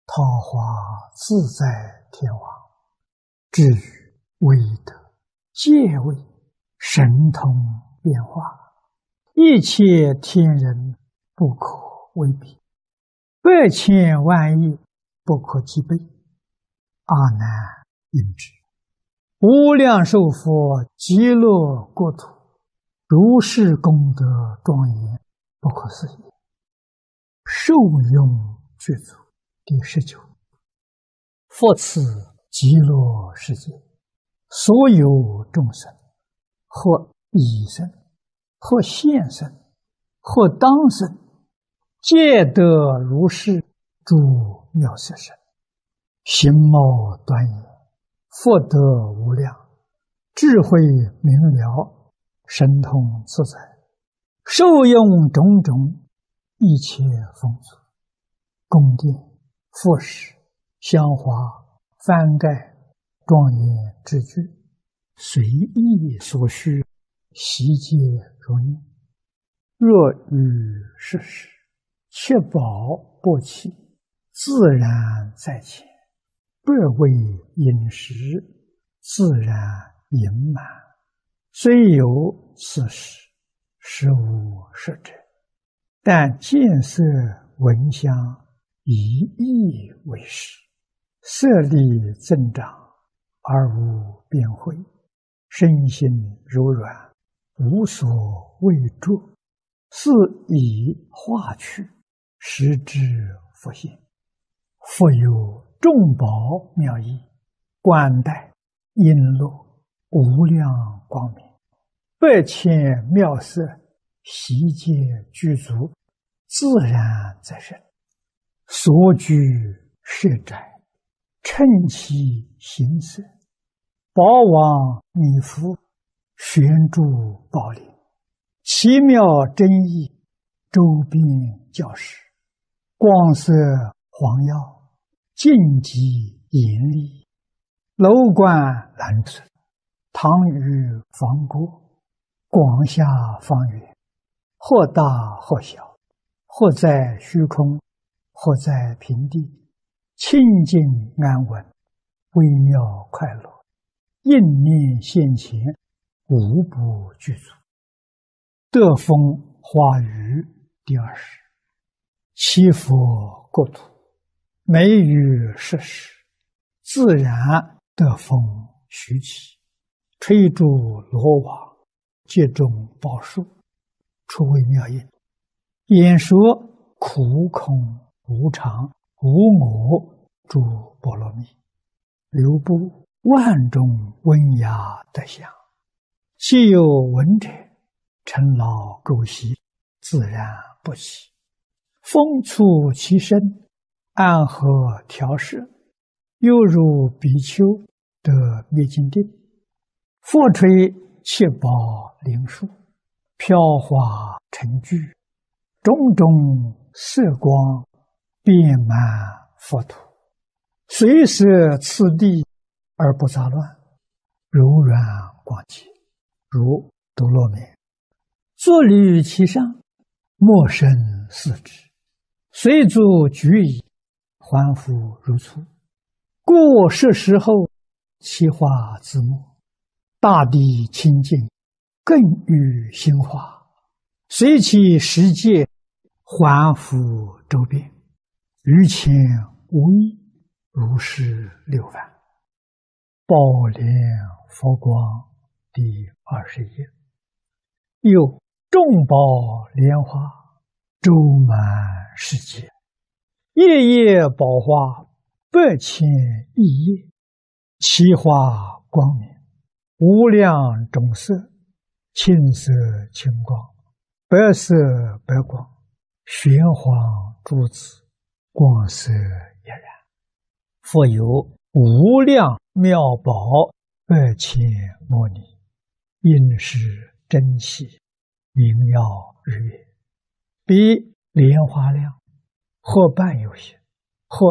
桃花自在天王，至于威德、戒位、神通变化，一切天人不可为比，百千万亿不可计备，阿难应知。无量寿佛极乐国土，如是功德庄严，不可思议。受用具足。第19，佛此极乐世界，所有众生，或已生，或现生，或当生，皆得如是诸妙色身，形貌端严，福德无量，智慧明了，神通自在，受用种种一切丰足，宫殿、佛石、香花、幡盖、庄严之具，随意所需，悉皆如念。若遇世事，确保不起，自然在前，不为饮食，自然盈满。虽有此事，实无实者，但见色闻香，一意为实，色力增长，而无变慧，身心柔软，无所畏著，是以化去，实之佛性。复有众宝妙义，冠带璎珞，无量光明，百千妙色，悉皆具足，自然在身。所居舍宅，称其形色，宝王弥覆，悬诸宝林，奇妙真义，周边教室，光色黄耀，净极严厉，楼观蓝色，堂宇房郭，广下方圆，或大或小，或在虚空，或在平地，清净安稳，微妙快乐，应念现前，无不具足。得风花雨第20，七佛国土，每遇世事，自然得风徐起，吹诸罗网，接种宝树，出为妙音，演说苦空无常无我诸波罗蜜，流布万种温雅德相，既有闻者，尘劳垢习，自然不起。风促其身，安和调摄，犹如比丘得灭尽定。复吹七宝灵树，飘华成聚，种种色光，遍满佛土，随摄次第而不杂乱，柔软广洁，如独乐面。坐履其上，莫生四肢，随足举矣，还复如初。故是时候，其化自没，大地清净，更欲兴化，随其时界，还复周遍，于前无异，如是六番。宝莲佛光第20页。又众宝莲花，周满世界，夜夜宝花，百千亿叶，其花光明，无量种色，青色青光，白色白光，玄黄珠子，光色俨然。复有无量妙宝，百千摩尼，应是珍奇，明耀日月，比莲花量，或半有些，或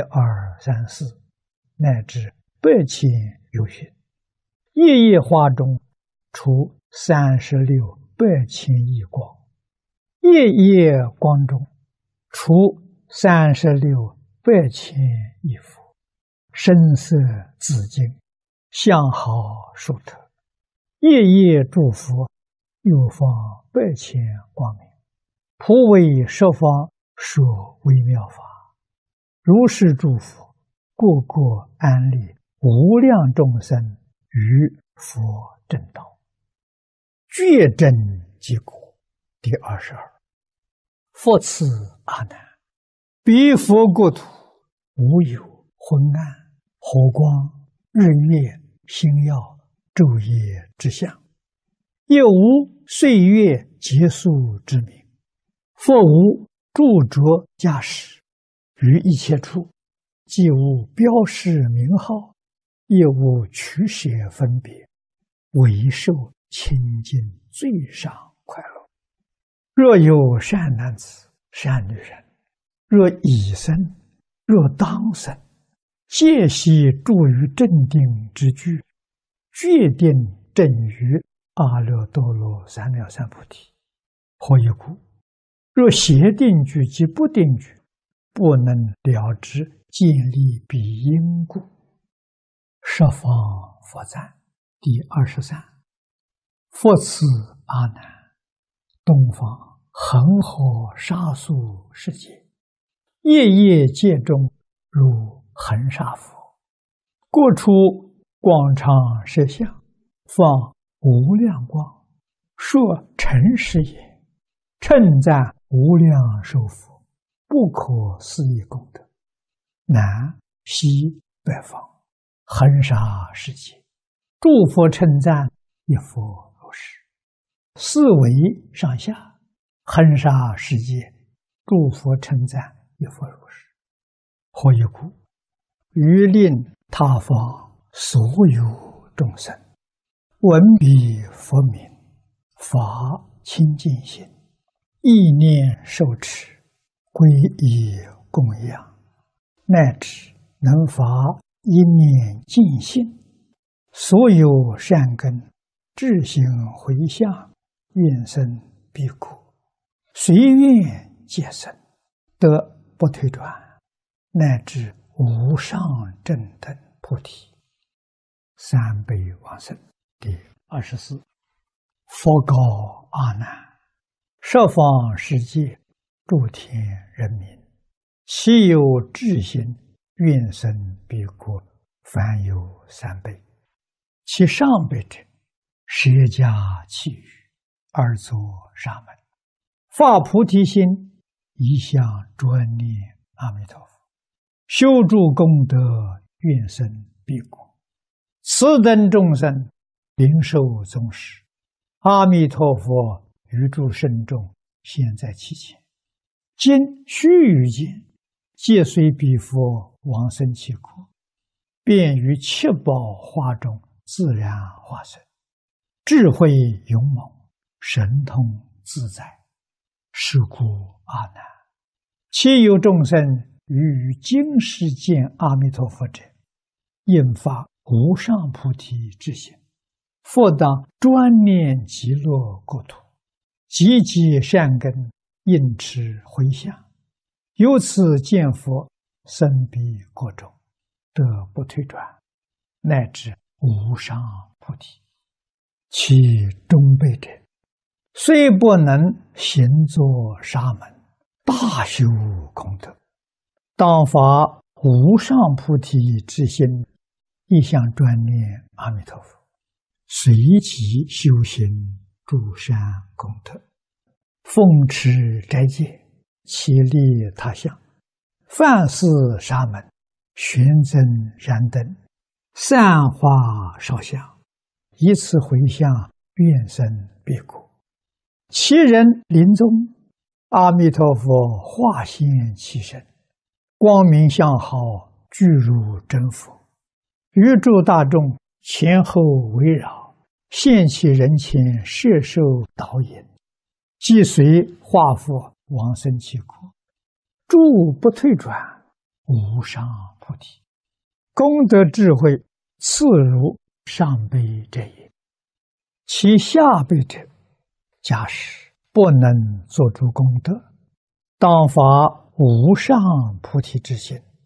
1、2、3、4，乃至百千有些。夜夜花中，出36百千亿光，夜夜光中，出36 100,000亿佛，身色紫金，相好殊特，夜夜诸佛，又放100,000光明，普为十方说微妙法。如是诸佛，个个安立无量众生于佛正道，觉真即果。第22，复次阿难，彼佛国土无有昏暗、火光、日月、星耀、昼夜之相，也无岁月结束之名，复无著着驾驶，于一切处，既无标示名号，也无取舍分别，唯受清净最上快乐。若有善男子、善女人，若已生，若当生，皆悉住于正定之具，决定正于阿耨多罗三藐三菩提。何以故？若邪定句及不定句，不能了知建立彼因故。十方佛赞第23。复次阿难，东方恒河沙数世界，夜夜界中如恒沙佛，各处广长舌相，放无量光，说诚实也，称赞无量寿佛，不可思议功德。南西北方恒沙世界，诸佛称赞一佛如是。四维上下恒沙世界，诸佛称赞一佛如是。何以故？于令他方所有众生闻彼佛名，发清净心，意念受持，皈依供养，乃至能发一念净心，所有善根自行回向，愿生彼国，随愿皆生，得不退转，乃至无上正等菩提。三辈往生第24。佛告阿难：十方世界诸天人民，其有智心愿生彼国，凡有3辈。其上辈者，舍家弃语，而作沙门，发菩提心，一向专念阿弥陀佛，修诸功德，愿生彼国。此等众生，灵受宗实，阿弥陀佛于诸圣众现在其前，今须臾间，皆随彼佛往生其国，便于七宝花中自然化身，智慧勇猛，神通自在。是故阿难，其有众生于今世见阿弥陀佛者，应发无上菩提之心，复当专念极乐国土，积极善根，应持回向，由此见佛，生彼国中，得不退转，乃至无上菩提。其中辈者，虽不能行作沙门，大修功德，当发无上菩提之心，一向专念阿弥陀佛，随即修行诸善功德，奉持斋戒，其利他相，饭施沙门，玄增燃灯，散花烧香，以此回向，愿生彼国。其人临终，阿弥陀佛化现其身，光明相好，具如真佛，于诸大众前后围绕，现其人前，摄受导引，即随化佛往生其国，诸不退转，无上菩提。功德智慧次如上辈者也。其下辈者，假使不能做诸功德，当发无上菩提之心，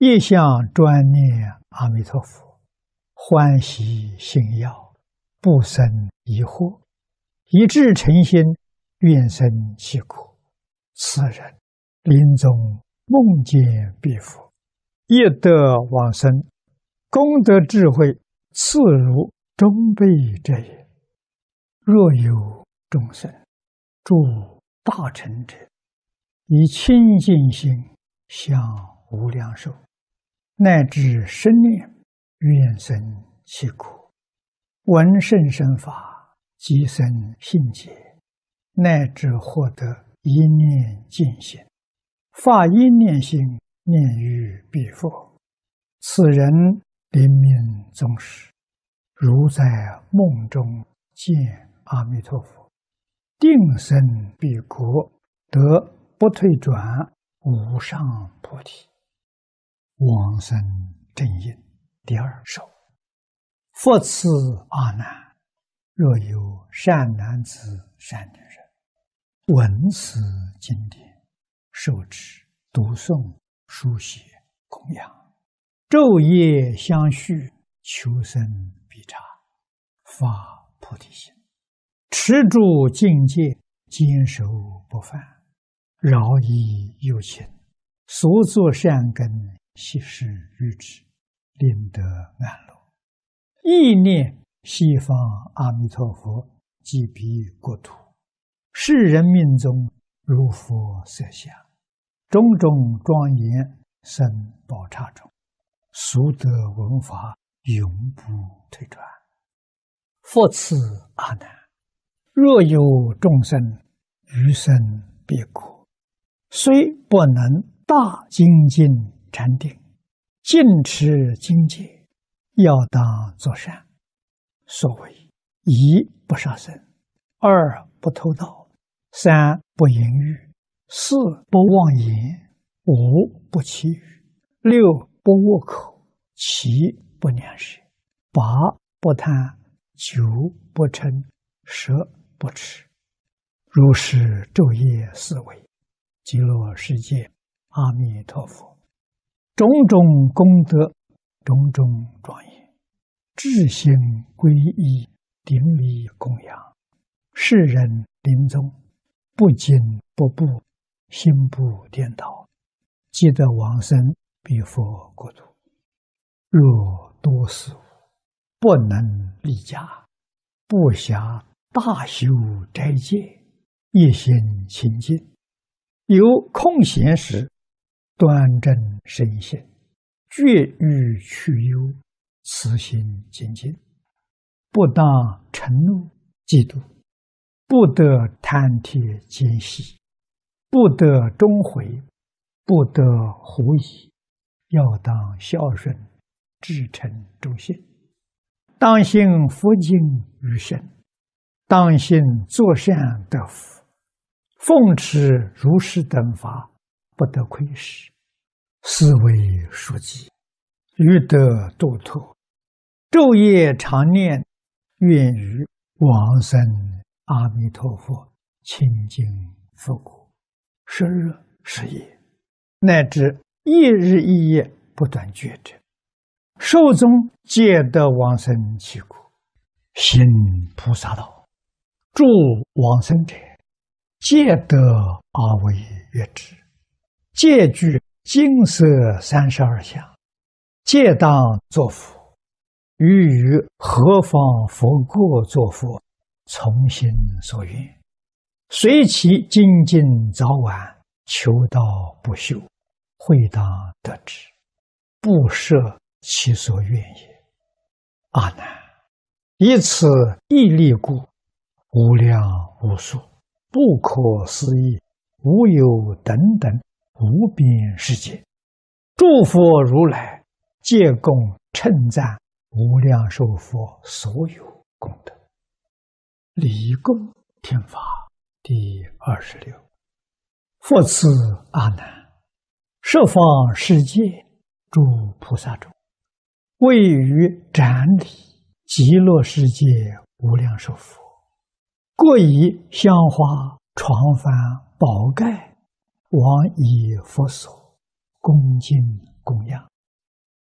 一向专念阿弥陀佛，欢喜信要，不生疑惑，一致诚心，愿生其苦。此人临终梦见彼佛，业得往生，功德智慧次如中辈者也。若有众生诸大乘者，以清净心向无量寿，乃至生念，愿生其苦。闻甚深法，即生信解，乃至获得一念净心，发一念心，念于彼佛。此人临命终时，如在梦中见阿弥陀佛，定生彼国，得不退转无上菩提。往生正因第二首。复次阿难，若有善男子、善女人，闻此经典，受持、读诵、书写、供养，昼夜相续，求生必察，发菩提心，持住境界，坚守不犯，饶益有情，所作善根，悉施于之，令得安乐。意念西方阿弥陀佛即彼国土，世人命中如佛色相，种种庄严生宝刹中，俗得闻法，永不退转。复次阿难，若有众生余生彼国，虽不能大精进禅定，尽持经戒，要当作善。所谓一不杀生，二不偷盗，三不淫欲，四不妄言，五不绮语，六不恶口，七不两舌，八不贪，九不嗔，十不痴。如是昼夜思维，极乐世界阿弥陀佛种种功德，种种庄严，至心皈依，顶礼供养，世人临终不惊不怖，心不颠倒，即得往生彼佛国土。若多事不能立家，不暇大修斋戒，一心清净，有空闲时，端正身心，绝欲去忧，慈心精进，不当嗔怒嫉妒，不得贪帖奸细，不得终悔，不得狐疑，要当孝顺，至诚忠信，当信佛经于身，当信作善得福，奉持如是等法，不得亏失，是为书记，欲得度脱，昼夜常念，愿于往生阿弥陀佛清净佛国，时日时夜，乃至一日一夜不断觉者，寿终皆得往生其国，行菩萨道，助往生者，皆得阿惟越之，皆具金色32相，皆当作佛。于何方佛国作佛，从心所愿，随其精进早晚，求道不休，会当得之，不设其所愿也。阿难，以此义力故，无量无数，不可思议，无有等等无边世界，诸佛如来皆共称赞无量寿佛所有功德。离供听法第26。复次阿难，十方世界诸菩萨中，位于展礼极乐世界无量寿佛，各以香花、床幡、宝盖往以佛所恭敬供养，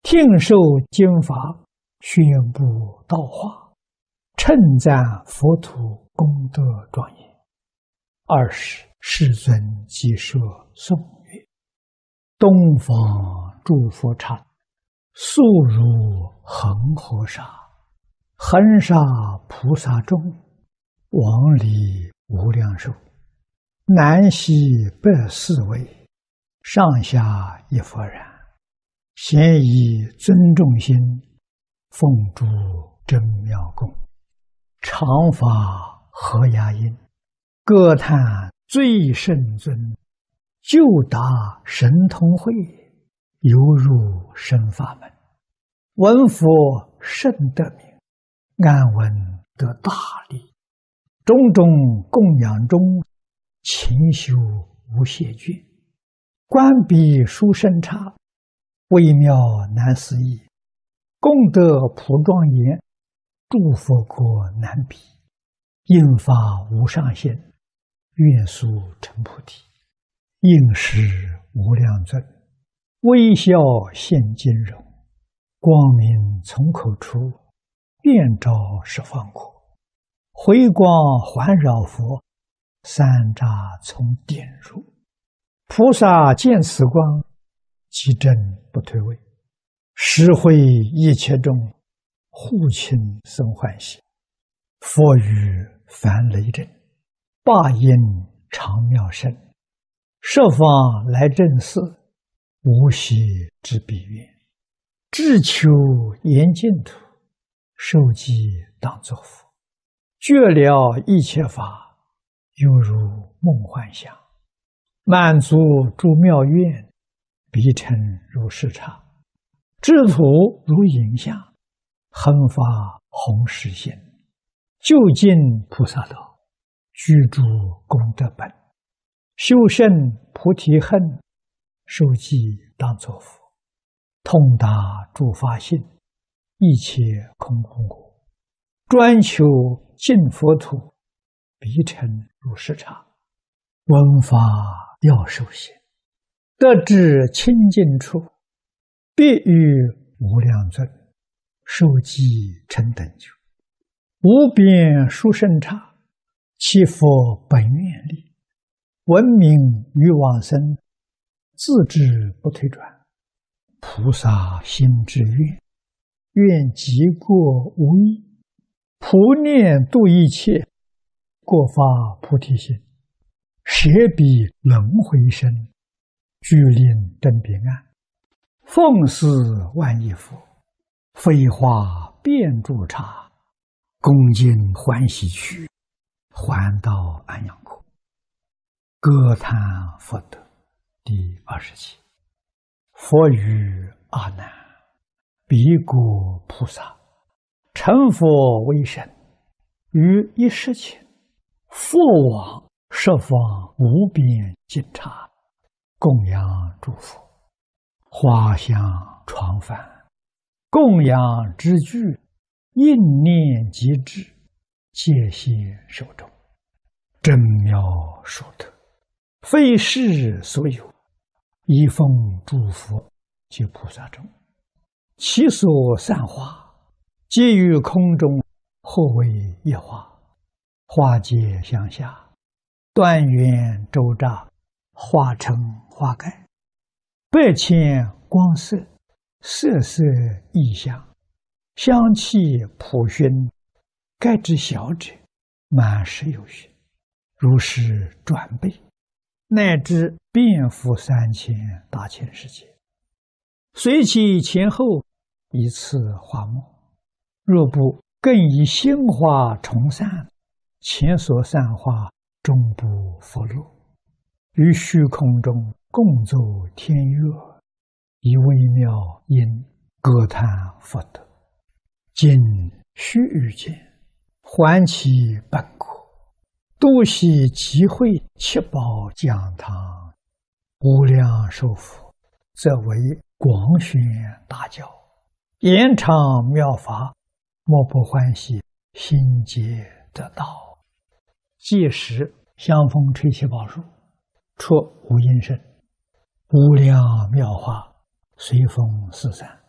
听受经法，宣布道化，称赞佛土功德庄严。20世尊即说颂曰：东方诸佛刹，速如恒河沙，恒沙菩萨众，往里无量寿，南西北四围，上下一佛然，咸以尊重心，奉诸真妙供，常法合雅音，歌叹最胜尊，就达神通会，犹入深法门。闻佛甚得名，安闻得大利，种种供养中，勤修无懈倦，观彼殊胜刹，微妙难思议，功德普庄严，诸佛国难比，应发无上限，愿速成菩提，应时无量尊，微笑现金容，光明从口出，遍照十方国，回光环绕佛，三匝从点入，菩萨见此光，其真不退位，实会一切众，护亲生欢喜。佛语凡雷震，霸音常妙声，设方来正寺，无息之彼愿，志求严净土，受记当作佛，觉了一切法，犹如梦幻想，满足诸妙愿，彼成如是刹，智土如影像，恒发弘誓心，究竟菩萨道，居住功德本，修胜菩提恨，受记当作佛，通达诸法性，一切空空果，专求净佛土，彼成如是刹，闻法要受行，得至清净处，必遇无量尊，受记成等觉，无边殊胜刹，其佛本愿力，闻名于往生，自知不退转，菩萨心之愿，愿极过无异，普念度一切，过发菩提心，舍彼轮回身，具令真彼岸，奉事万亿佛，飞花遍诸刹，恭敬欢喜去，还到安阳国。歌叹佛德第27。佛语阿难：彼国菩萨成佛为身，于一时前，复往十方无边尽刹，供养诸佛，花香传梵，供养之具，应念即至，戒谢受众，真妙殊特，非世所有，一奉诸佛及菩萨众，其所散花，皆于空中，或为一花，花皆相下，断缘周匝，化成花盖，百千光色，色色异香，香气普熏，盖之小者，满十有余，如是转倍，乃至遍覆3000大千世界，随其前后，一次花末，若不更以新花重散，前所散花终不复落，于虚空中共奏天乐，以微妙音歌叹佛德，今须臾间，还其本国，度悉集会七宝讲堂，无量寿佛，则为广宣大教，延长妙法，莫不欢喜，心皆得道。届时香风吹起宝树，出无音声，无量妙法随风四散，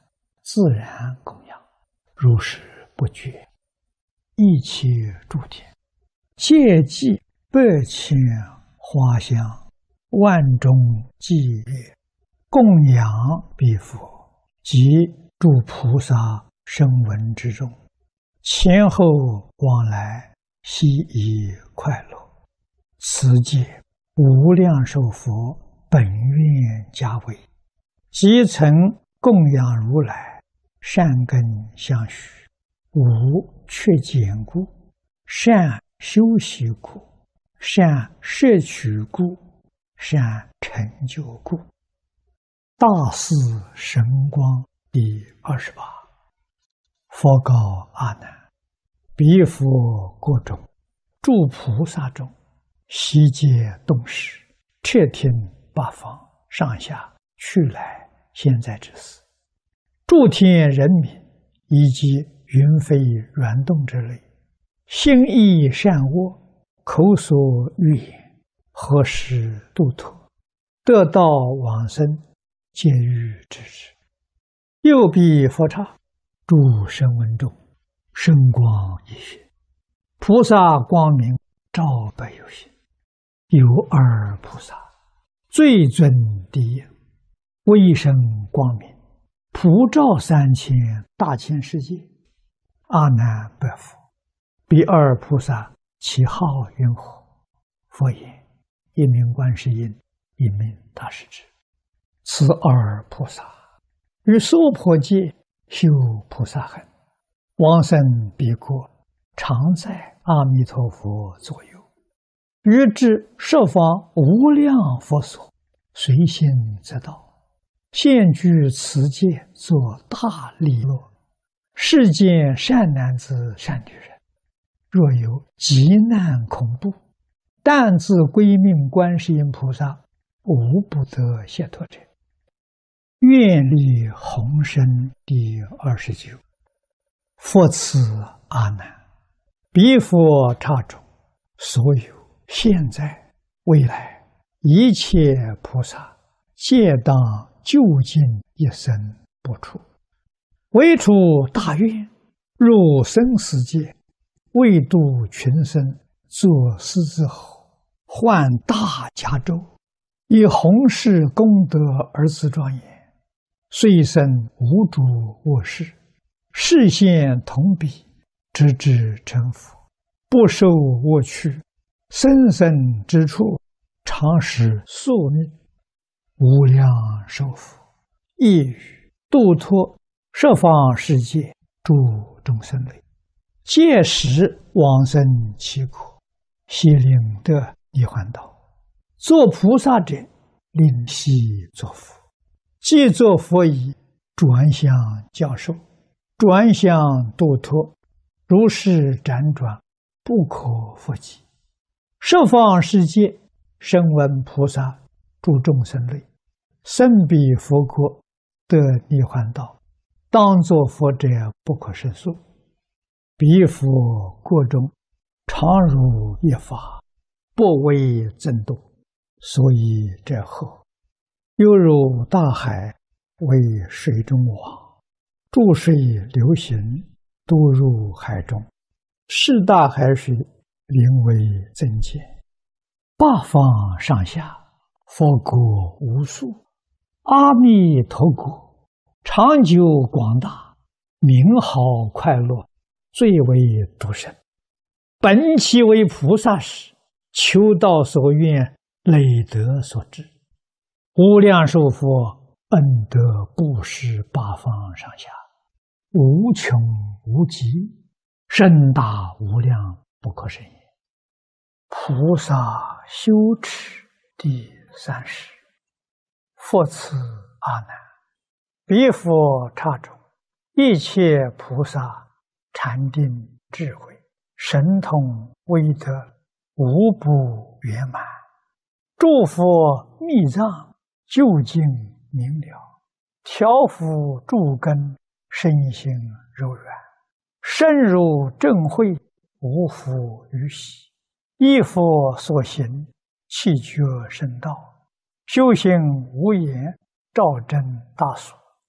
自然供养，如是不绝。一切诸天，戒祭百千花香，万众伎乐，供养彼佛及诸菩萨声闻之中，前后往来，悉以快乐。此戒无量寿佛本愿家为，即曾供养如来，善根相续，无缺减故，善修习故，善摄取故，善成就故。大士神光第28。佛告阿难：彼佛国中，诸菩萨中，悉皆动识，彻听八方上下去来现在之事，诸天人民以及云飞软动之类，心意善恶，口所欲言，何时度脱，得道往生，皆欲知之。右彼佛刹，诸声闻中，声光一现，菩萨光明照百有心。有二菩萨，最尊第一，威声光明，普照3000大千世界。阿难白佛：彼二菩萨其号云何？佛言：一名观世音，一名大势至。此二菩萨于娑婆界修菩萨行，往生彼国，常在阿弥陀佛左右。于至十方无量佛所，随心则到，现居此界，作大利乐。世间善男子善女人，若有急难恐怖，但自归命观世音菩萨，无不得解脱者。愿力宏深第29。复次阿难，彼佛刹中，所有现在未来一切菩萨，皆当究竟一生不出，唯出大愿，入生死界，为度群生，作狮子吼，唤大迦州，以弘誓功德而自庄严，虽生无主卧室，视现同彼，直至成佛，不受我趣，生生之处，常使宿命，无量寿佛，亦于度脱十方世界诸众生类，届时往生其国，悉令得涅槃道。作菩萨者，令悉作佛。既作佛已，转向教授，转向度脱，如是辗转，不可复计。十方世界声闻菩萨诸众生类，生彼佛国，得涅槃道，当作佛者不可胜数。彼佛国中，常如一法，不为增度，所以者后，犹如大海为水中网，注水流行，都入海中，是大海水名为增减。八方上下，佛国无数，阿弥陀国长久广大，名好快乐，最为独胜。本其为菩萨时，求道所愿，累德所致。无量寿佛恩德布施八方上下，无穷无极，深大无量，不可胜也。菩萨修持第30。复次阿难，彼佛刹中，一切菩萨禅定智慧，神通威德，无不圆满。诸佛密藏，究竟明了，调伏诸根，身心柔软，深入正慧，无复于喜。依佛所行，气觉深道，修行无言，照真大所。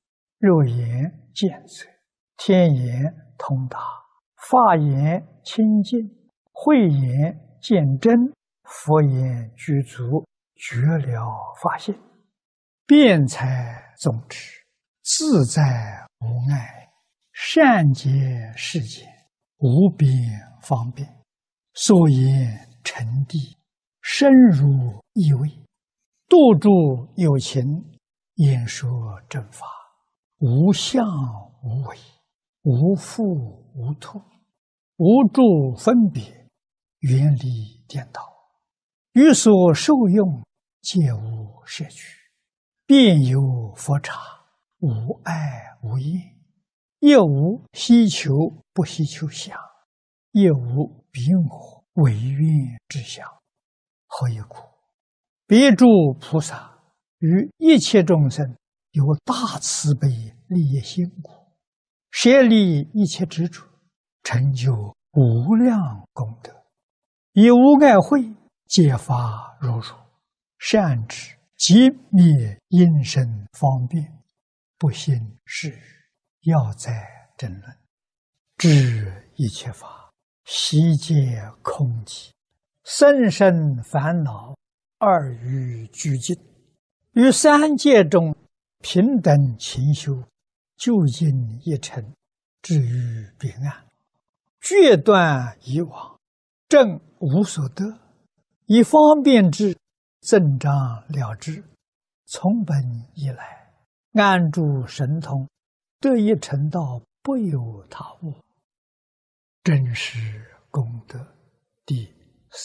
肉眼见色，天眼通达，法眼清净，慧眼见真，佛眼具足，觉了法性，辩才宗旨，自在无碍，善解世间，无边方便，所言成谛，深入意味，度诸有情，演说正法，无相无为，无复无退，无诸分别，远离颠倒，于所受用，皆无摄取，遍有佛刹，无碍无厌，亦无希求不希求相，亦无彼我违愿之相。何以故？彼诸菩萨于一切众生有大慈悲利益心故，舍离一切执着，成就无量功德，以无碍慧解发如如，善知即灭因身方便，不信是语，要在争论，知一切法悉皆空寂，生生烦恼二于俱尽，于三界中平等勤修，究竟一尘，至于彼岸，决断以往，正无所得，以方便之，增长了之，从本以来，安住神通，得一成道，不有他物。真实功德第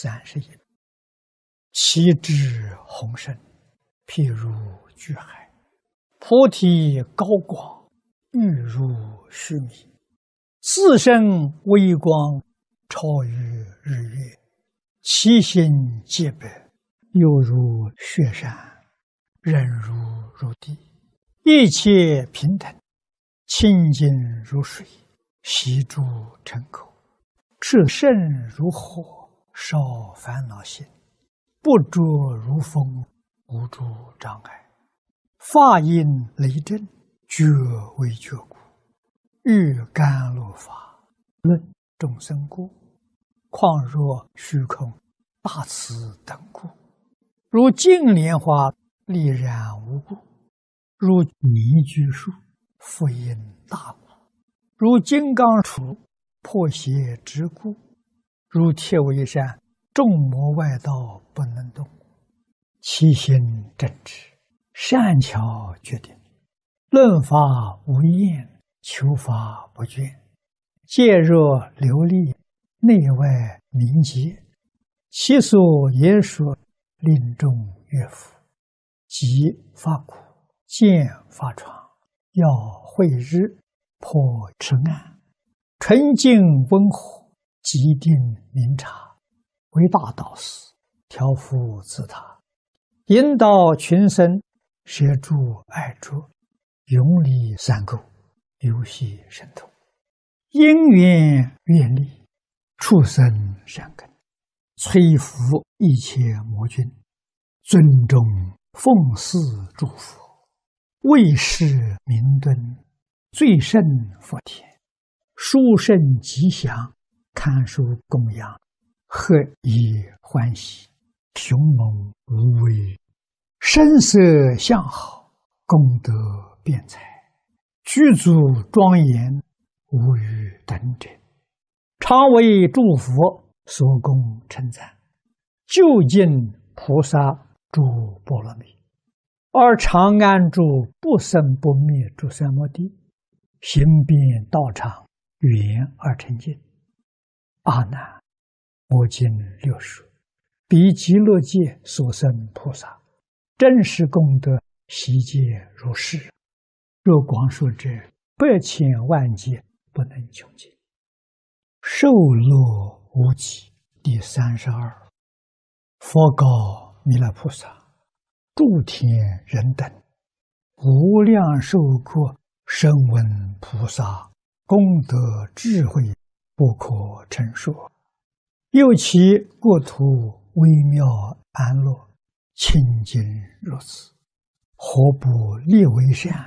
31。其智宏深，譬如巨海，菩提高广，欲如须弥，自身微光，超于日月，其心皆白，又如雪山，忍如地，一切平等，清净如水，悉诸尘口，炽盛如火，烧烦恼心，不着如风，无诸障碍，法音雷震，觉为觉故，欲甘露法，论众生故，况若虚空，大慈等故，如净莲花，丽然无故，如泥居树，复因大故，如金刚杵，破邪之故，如铁围山，众魔外道不能动，其心正直，善巧决定，论法无厌，求法不倦，戒若流利，内外明洁，其所言说，令众悦服，即发苦，见发疮，要慧日，破痴暗，纯净温和，极定明察，为大导师，调伏自他，引导群生，摄诸爱着，永离三垢，游戏神通，因缘愿力，畜生善根，摧伏一切魔君，尊重奉祀诸佛，为世明敦，最胜佛田，殊胜吉祥，堪属供养，何以欢喜，雄猛无畏，声色相好，功德辩才，具足庄严，无与等者，常为诸佛所供称赞，究竟菩萨诸波罗蜜，而常安住不生不灭诸三摩地，行遍道场，圆而成净。阿难，我今六说，彼极乐界所生菩萨，真实功德悉皆如是。若光说者，100千万劫不能穷尽。受乐无极第32。佛告弥勒菩萨：诸天人等，无量寿国声闻菩萨功德智慧不可称说，又其国土微妙安乐，清净如此，何不立为善，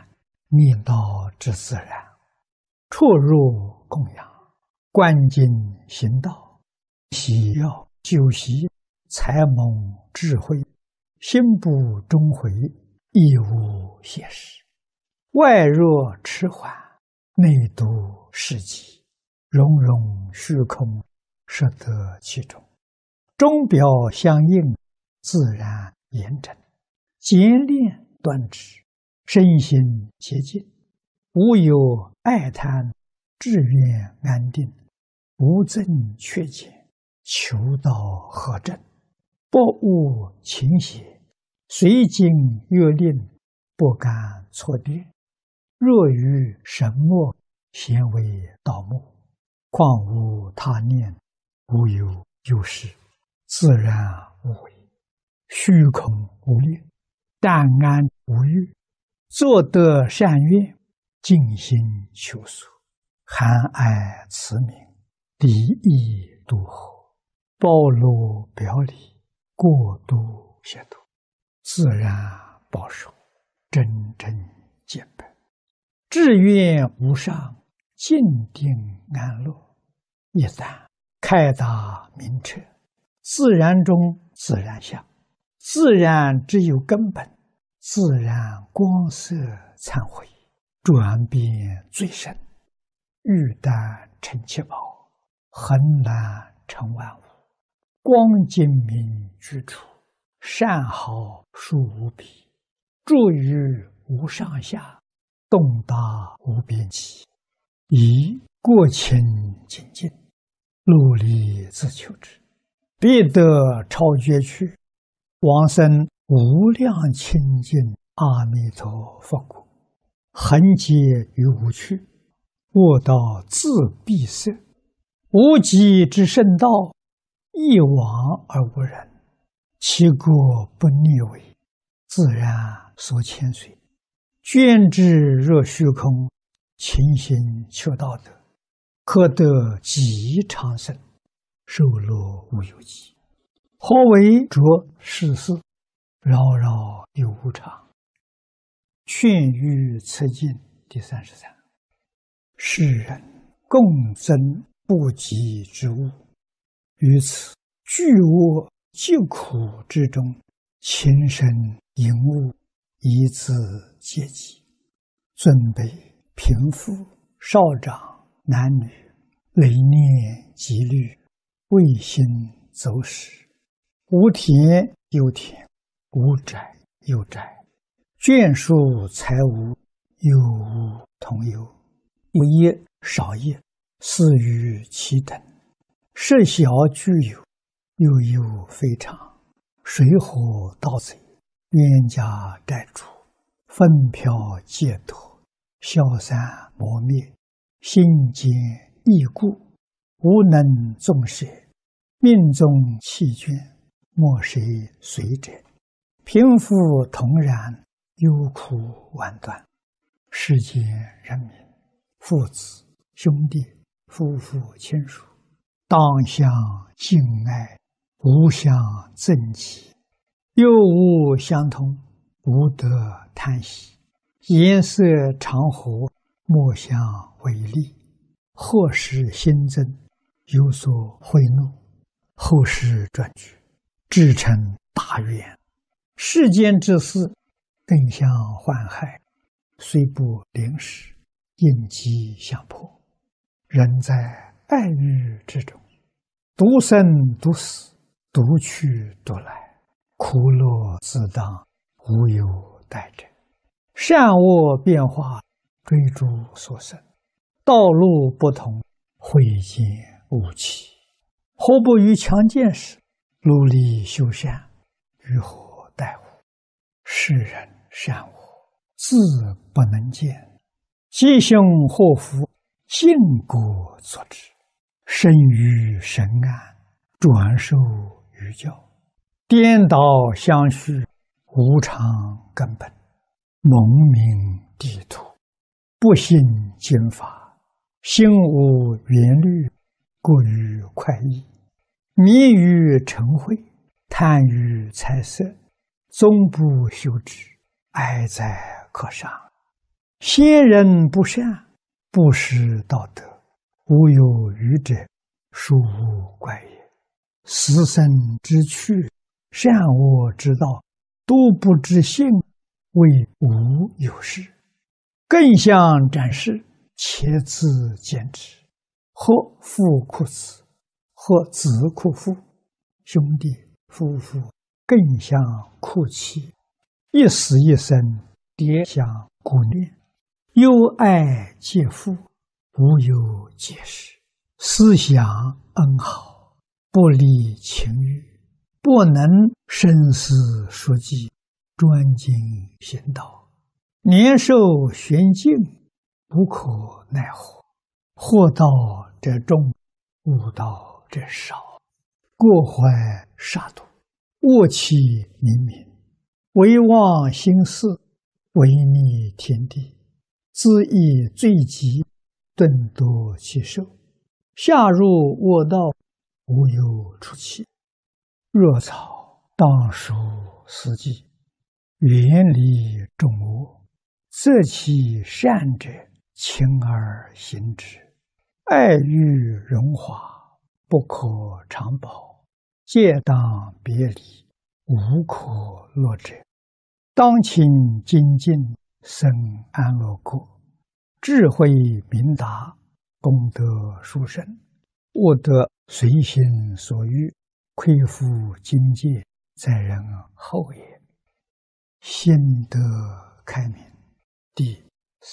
逆道之自然，处入供养，观经行道，喜要修习，才蒙智慧，心不终回，亦无邪事。外若迟缓，内度世极，融融虚空，摄得其中。中表相应，自然严整，简练端直，身心洁净，无有爱贪，志愿安定，无增缺减，求道合正，不误情邪，随经阅令，不敢错跌。若于神墨，咸为道目，况无他念，无有有事，自然无为，虚空无虑，淡安无欲，作得善愿，尽心求索，含爱慈悯，礼义度和，包罗表里，过度协度，自然保守，真正见本，志愿无上，静定安乐。一旦开达明彻，自然中自然相，自然只有根本，自然光色忏悔，转变最深，玉丹成七宝，恒然成万物，光精明居处，善好殊无比，住于无上下，动达无边际，以过清净尽，努力自求之，必得超绝去，往生无量清净阿弥陀佛国，恒劫于无趣，卧道自闭塞，无极之圣道，一往而无人，其国不逆违，自然所牵随，捐之若虚空，勤行求道德，可得极长生，寿乐无有极。何为着世事，扰扰有无常。劝喻此经第33。世人共增不及之物，于此巨恶疾苦之中，情深淫恶，以自戒己。尊卑贫富少长男女，累念积虑，未心走使，无田有田，无宅有宅，眷属财物，有无同有，有业少业，似于其等，事小具有，又有非常，水火盗贼，冤家债主，分飘戒脱，消散磨灭，心坚易故，无能纵舍，命中弃眷，莫谁随者，贫富同然，忧苦万端。世间人民，父子兄弟，夫妇亲属，当相敬爱，无相憎忌，又无相同，无得贪喜，颜色常和，莫相违逆，或使新增，有所贿赂，后世转举，至成大愿。世间之事，更相患害，虽不临时，应机相迫。人在爱欲之中，独生独死，独去独来，苦乐自当，无有待者。善恶变化，追逐所生，道路不同，慧见无期。何不于强健时，努力修善，于何待乎？世人善恶，自不能见，吉凶祸福，尽果作之。生于神安，转受于教，颠倒相续，无常根本，蒙名地土，不信经法，心无缘虑，过于快意，迷于嗔恚，贪于财色，终不修之，哀哉可伤。 先人不善，不识道德，无有愚者，殊无怪也。死生之趣，善恶之道，都不知性，谓无有事。更相展示，且自见之。或父哭子，或子哭父，兄弟夫妇更相哭泣，一死一生，迭相顾念，忧爱皆父，无有解释。思想恩好，不离情欲，不能生死熟记，专精行道，年寿玄静，无可奈何。惑道者众，悟道者少。过怀杀戮，恶气冥冥，唯妄心事，违逆天地，自意罪极，顿夺其寿。下入恶道，无有出期。若草当属四季，远离众恶，择其善者，勤而行之。爱欲荣华，不可长保，戒当别离，无可乐者。当勤精进，生安乐国，智慧明达，功德殊胜，悟得随心所欲，亏负境界，在人后也。心得开明。第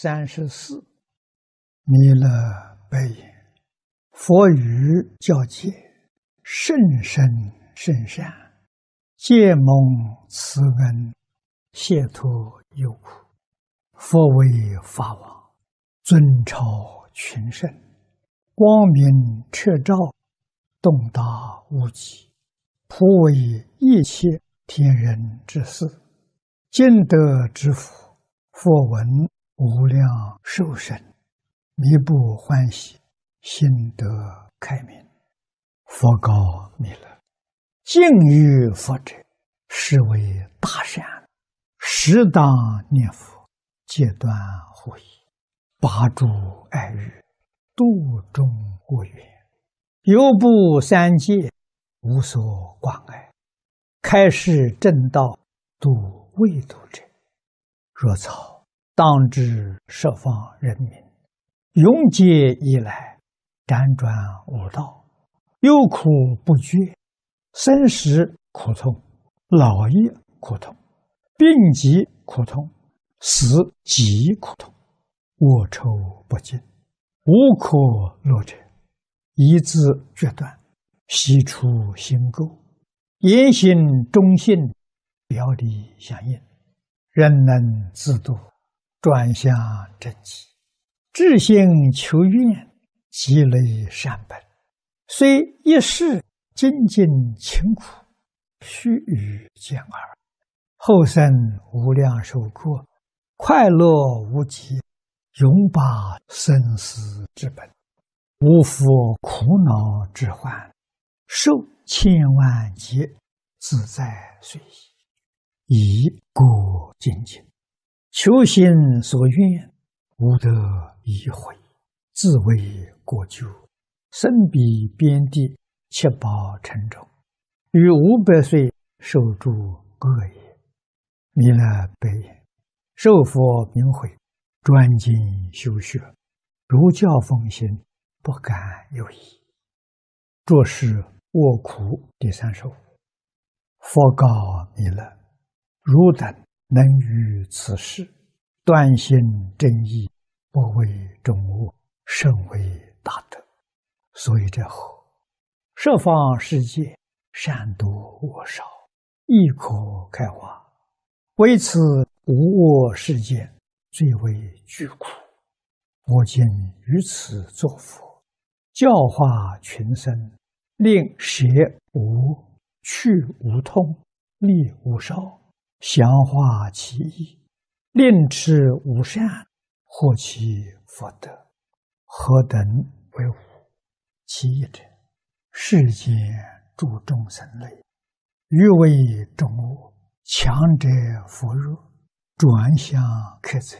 34，弥勒白言：佛语教戒，甚深甚善，戒蒙慈恩，解脱忧苦。佛为法王，尊超群圣，光明彻照，洞达无极，普为一切天人之事。今得之福，佛闻无量寿生，弥不欢喜，心得开明。佛告弥勒：敬于佛者，是为大善，适当念佛，戒断护疑，拔诸爱欲，度众恶缘，犹布三界，无所关爱，开示正道，度未度者。若草当知十方人民，永劫以来，辗转无道，忧苦不绝，生死苦痛，老业苦痛，病疾苦痛，死极苦痛，恶臭不尽，无可乐者。一字决断，悉出心垢，言行忠信，表里相应，人能自度，转向正极，至心求愿，积累善本，虽一世精进勤苦，须臾见耳，后生无量寿过，快乐无极，永拔生死之本，无复苦恼之患，受千万劫，自在随意，以过精进，求心所愿，无得一悔，自为过咎，身比边地，七宝沉重，于500岁受诸恶也。弥勒白言：受佛明慧，专精修学，如教奉行，不敢有疑。着是卧苦第3首。佛告弥勒：汝等能于此事，断心正义，不为众恶，甚为大德。所以这后，十方世界，善多恶少，亦可开化。为此无恶世界，最为巨苦。我今于此作佛，教化群生，令舍无，去无痛，利无少，详化其意，令持无善，获其福德。何等为无？其一者，世间诸众生类，欲为众恶，强者扶弱，转向克贼，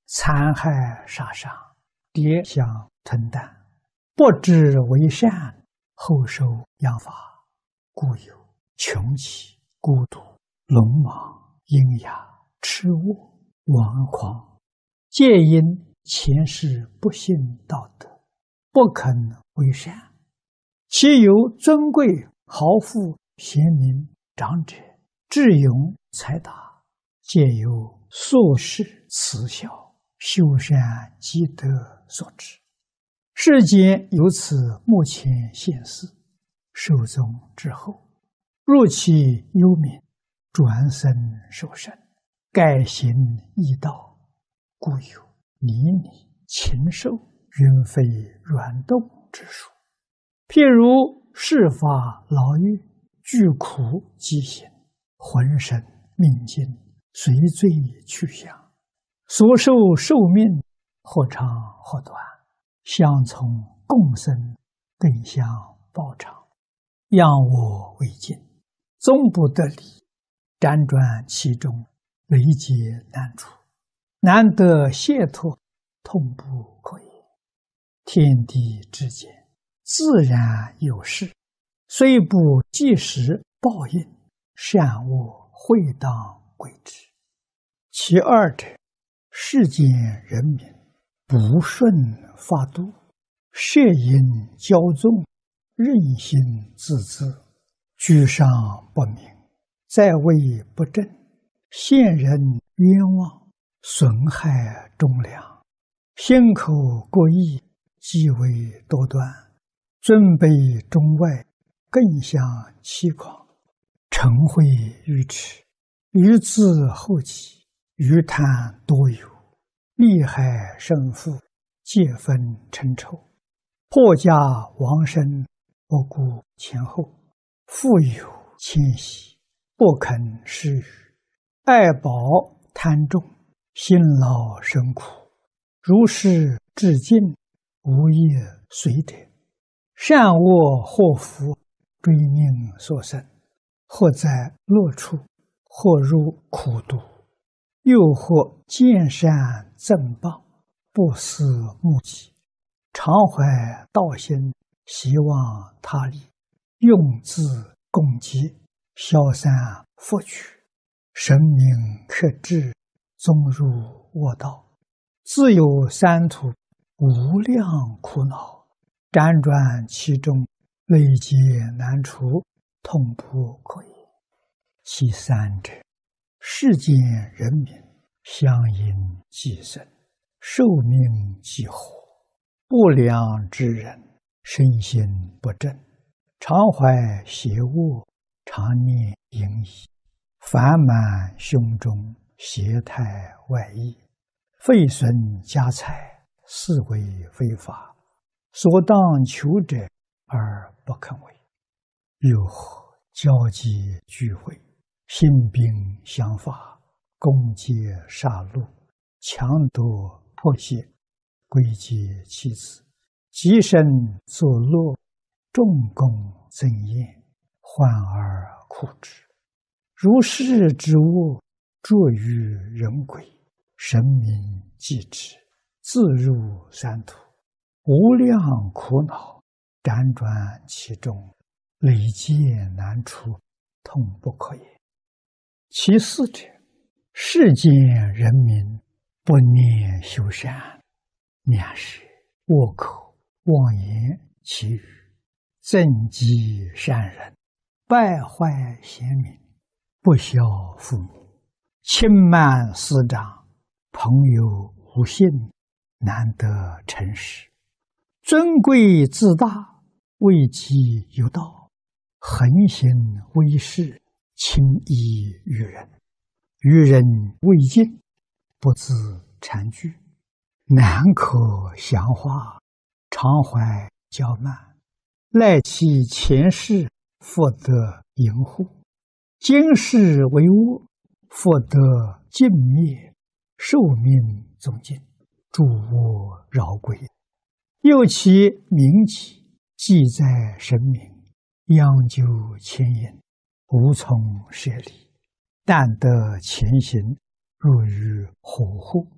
残害杀伤，跌相吞啖，不知为善，后受殃罚，故有穷奇、孤独、鲁莽、阴哑、痴卧、顽狂，皆因前世不信道德，不肯为善。其有尊贵、豪富、贤明、长者、智勇、才达，皆由宿世慈孝、修善积德所致。世间由此目前现世，寿终之后，入其幽冥，转生受生，改行易道，故有泥泞、禽兽、云飞软动之说。譬如世法牢狱，具苦饥行，浑身命尽，随罪去向，所受寿命或长或短，相从共生，更相报偿，养我为尽，终不得离，辗转其中，累劫难除，难得解脱，痛不可言。天地之间，自然有事，虽不即时报应，善恶会当归之。其二者，世间人民不顺法度，摄引骄纵，任性自恣，居上不明，在位不正，陷人冤枉，损害忠良，心口过意，极为多端，尊卑中外，更相欺诳，嗔恚愚痴，愚自后己，愚贪多有，利害胜负，皆分称仇，破家亡身，不顾前后，富有谦息，不肯施予，爱宝贪重，辛劳生苦，如是至尽，无业随得，善恶祸福，追命所生，或在乐处，或入苦毒，又或见善赠报，不思目己，常怀道心，希望他利，用自共济，消散福取，神明克制，终入恶道，自有三途，无量苦恼，辗转其中，累劫难除，痛不可言。其三者，世间人民相因寄生，寿命既活，不良之人，身心不正，常怀邪恶，常念淫逸，烦满胸中，邪态外溢，废损家财，是为非法，所当求者而不肯为。又或交际聚会，兴兵相伐，攻击杀戮，强夺迫胁，归结妻子，极身作乐，众功增宴，患而苦之。如是之恶，著于人鬼，神明继之，自入三途，无量苦恼，辗转其中，累劫难除，痛不可言。其四者，世间人民不念修善，藐视、恶口、妄言绮语，增击善人，败坏贤民，不孝父母，轻慢师长，朋友无信，难得诚实，尊贵自大，位极有道，横行威势，轻易于人，于人未尽，不自惭惧，难可详化，常怀骄慢，赖其前世，复得淫护，今世为恶，复得尽灭，寿命终尽，诸恶饶归。又其名己，记在神明，央究牵引，无从舍离，但得前行，入于火户，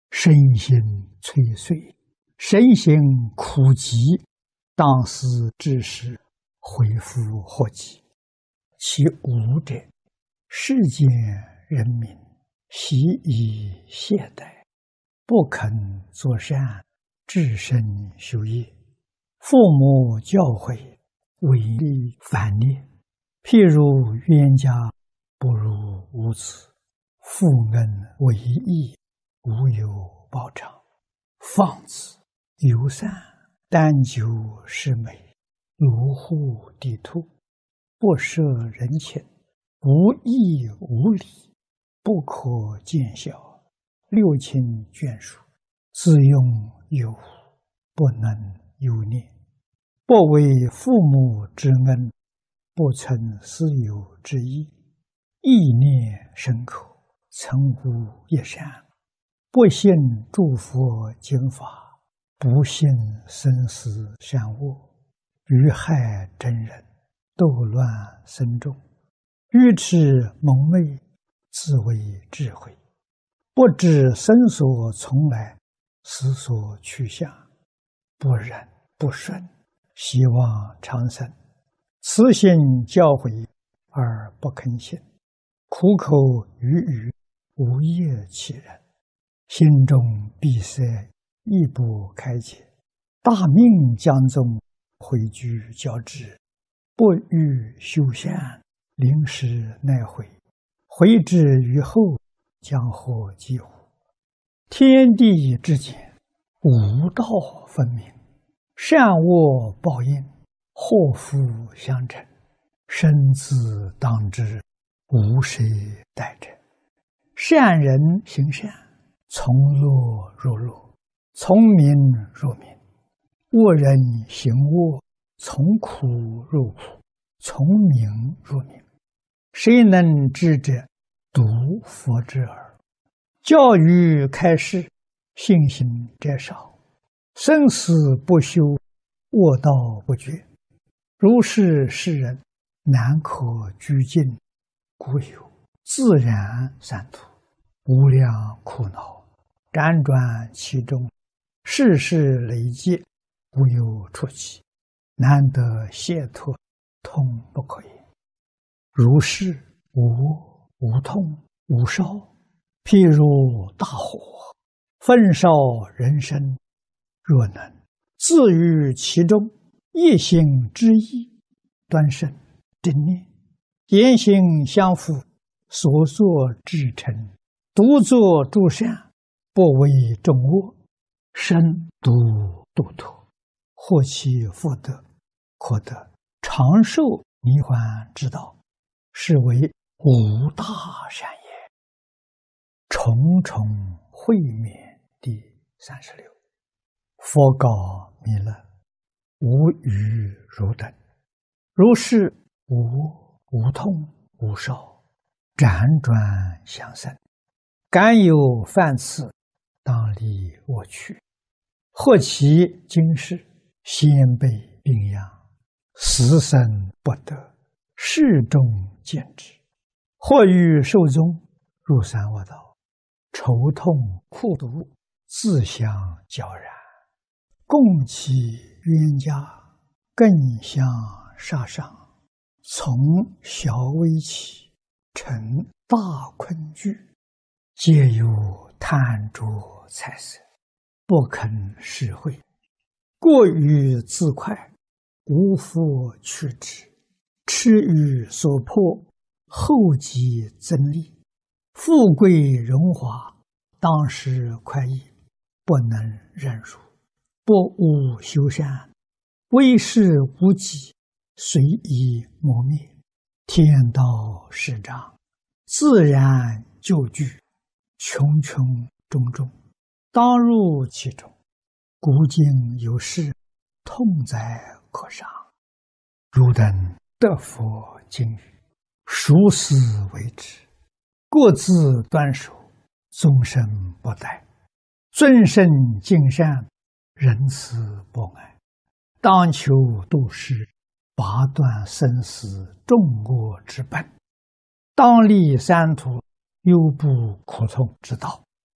身心摧碎，身心苦极，当思之时，恢复祸及。其五者，世间人民习以懈怠，不肯作善，至身修业。父母教诲，违逆反逆。譬如冤家不如无子，父恩为义，无有报偿。放子游散，但求是美，如护地兔，不摄人情，无义无礼，不可见效，六亲眷属，自用有无，不能有念。不为父母之恩，不存私有之意，意念深刻，曾无一善。不信诸佛经法，不信生死善恶，于害真人，斗乱僧众，愚痴蒙昧，自为智慧，不知生所从来，死所去向，不忍不顺，希望长生。慈心教诲而不肯信，苦口语语，无业其人，心中闭塞，亦不开解。大命将宗，毁居交织，不欲修善，临时奈悔，悔之于后，将获几乎？天地之间，无道分明，善恶报应，祸福相承，生自当之，无谁代者。善人行善，从恶入恶，从明入明；恶人行恶，从苦入苦，从明入明。谁能知者？独佛之耳。教育开示，信心者少，生死不休，恶道不绝。如是世人，难可居尽，故有自然三途，无量苦恼，辗转其中，世事累积，无有出期，难得解脱，痛不可言。如是无痛无烧，譬如大火，焚烧人身，若能自于其中，一心之意，端慎正念，言行相符，所作至诚，独作诸善，不为众恶，身独度脱，获其福德，可得长寿弥缓之道，是为无大善也。重重会面第36。佛告弥勒：无余如等，如是无痛无烧，辗转相生，敢有犯次，当离我去。或其今世，先被病殃，死生不得，世众见之；或欲寿终，入三恶道，愁痛苦毒，自相交然，共其冤家，更相杀伤，从小微起，成大困惧，皆有贪着财色，不肯施惠，过于自快，无复去之，痴于所迫，后继增利，富贵荣华，当时快意，不能忍辱，不务修善，为事无己，随意磨灭，天道施障，自然就具，穷穷种种，当入其中。古今有事，痛哉可伤。汝等得佛经语，熟思为之，各自端守，终身不殆，尊圣敬善，仁慈博爱，当求度世，拔断生死众恶之本，当立三途，忧怖苦痛之道。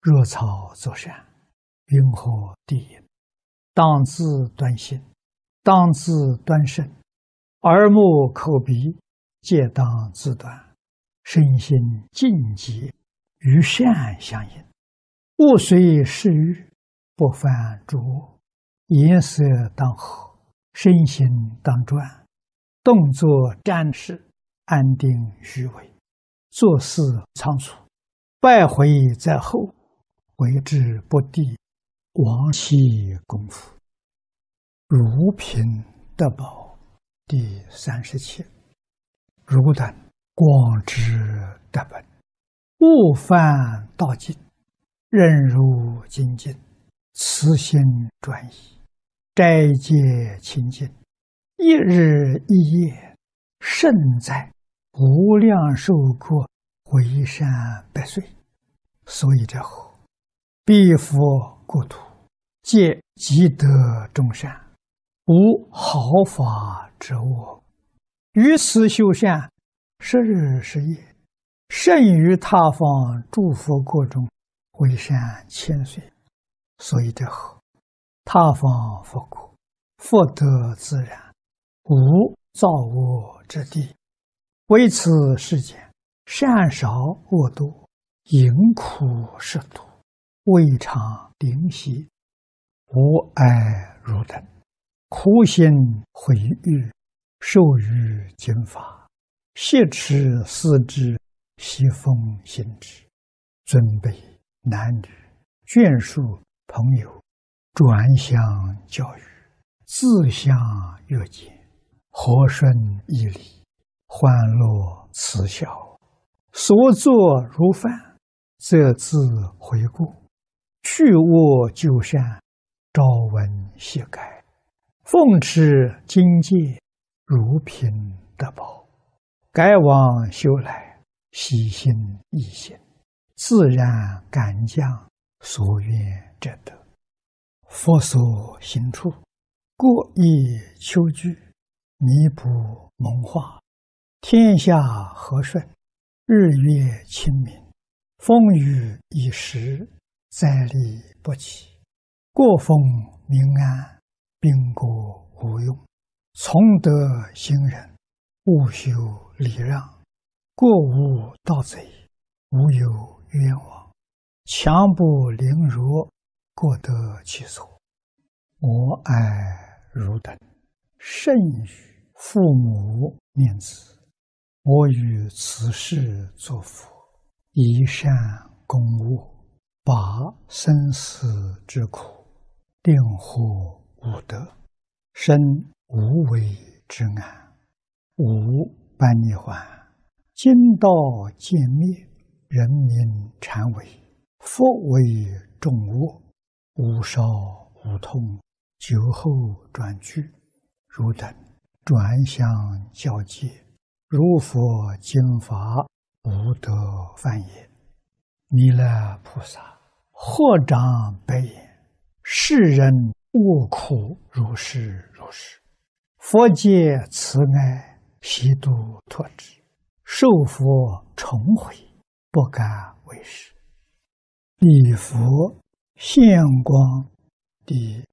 若草作善，云何地也？当自端心，当自端身，耳目口鼻皆当自端，身心净洁，与善相应。物随适欲，不犯诸恶。颜色当和，身心当专，动作瞻视，安定虚伪，做事仓促，败毁在后，为之不第，亡其功夫。如品德宝第37。汝等广知德本，勿犯道尽，任如精进，慈心专一，斋戒清净，一日一夜，胜在无量寿国，回山百岁。所以者何？彼佛国土，皆积德众善，无毫发之恶。于此修善，10日10夜，胜于他方诸佛国中，回山千岁。所以者何？他方佛国，福德自然，无造恶之地。为此世间，善少恶多，淫苦食毒，未尝灵犀。吾爱汝等，苦心毁誉，受于经法，挟持思之，悉奉行之。尊卑男女眷属朋友，转向教育，自相约见，和顺义理，欢乐慈孝，所作如饭，则自回顾，去恶就善，朝闻夕改，奉持经戒，如品德宝，改往修来，喜心易行，自然感将，所愿者得。佛所行处，过意求具，弥补蒙化，天下和顺，日月清明，风雨一时，灾利不起，过风民安，兵国无用。从德行人，勿修礼让，过无盗贼，无有冤枉，强不凌弱，过得其所。我爱汝等，甚于父母念子。我于此世作佛，以善供恶，拔生死之苦，令获无得，生无为之安，无般涅槃。今道渐灭，人民禅为，佛为众恶，无少无痛，酒后转句。汝等转向教戒，如佛经法，无得犯也。弥勒菩萨或长白眼，世人恶苦如是如是。佛界慈爱，悉度脱之，受佛重回，不敢为是。礼佛现光第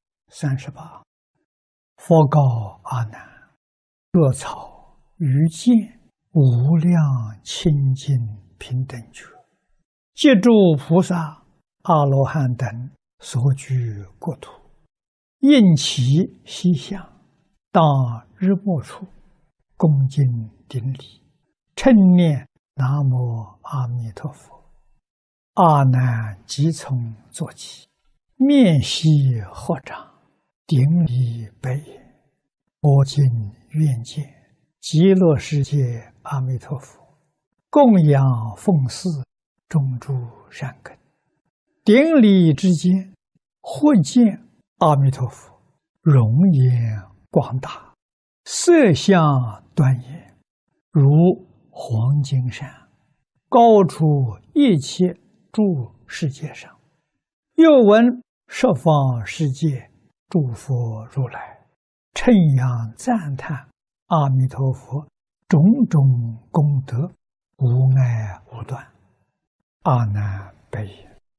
38。佛告阿难：若草于见无量清净平等觉，借诸菩萨阿罗汉等所居国土，应其西向，当日没处，恭敬顶礼，称念南无阿弥陀佛。阿难即从坐起，面悉合掌，顶礼白言：我今愿见极乐世界阿弥陀佛，供养奉祀，种诸善根。顶礼之间，忽见阿弥陀佛容颜广大，色相端严，如黄金山，高出一切诸世界上。又闻十方世界诸佛如来称扬赞叹阿弥陀佛种种功德，无碍无断。阿难白言：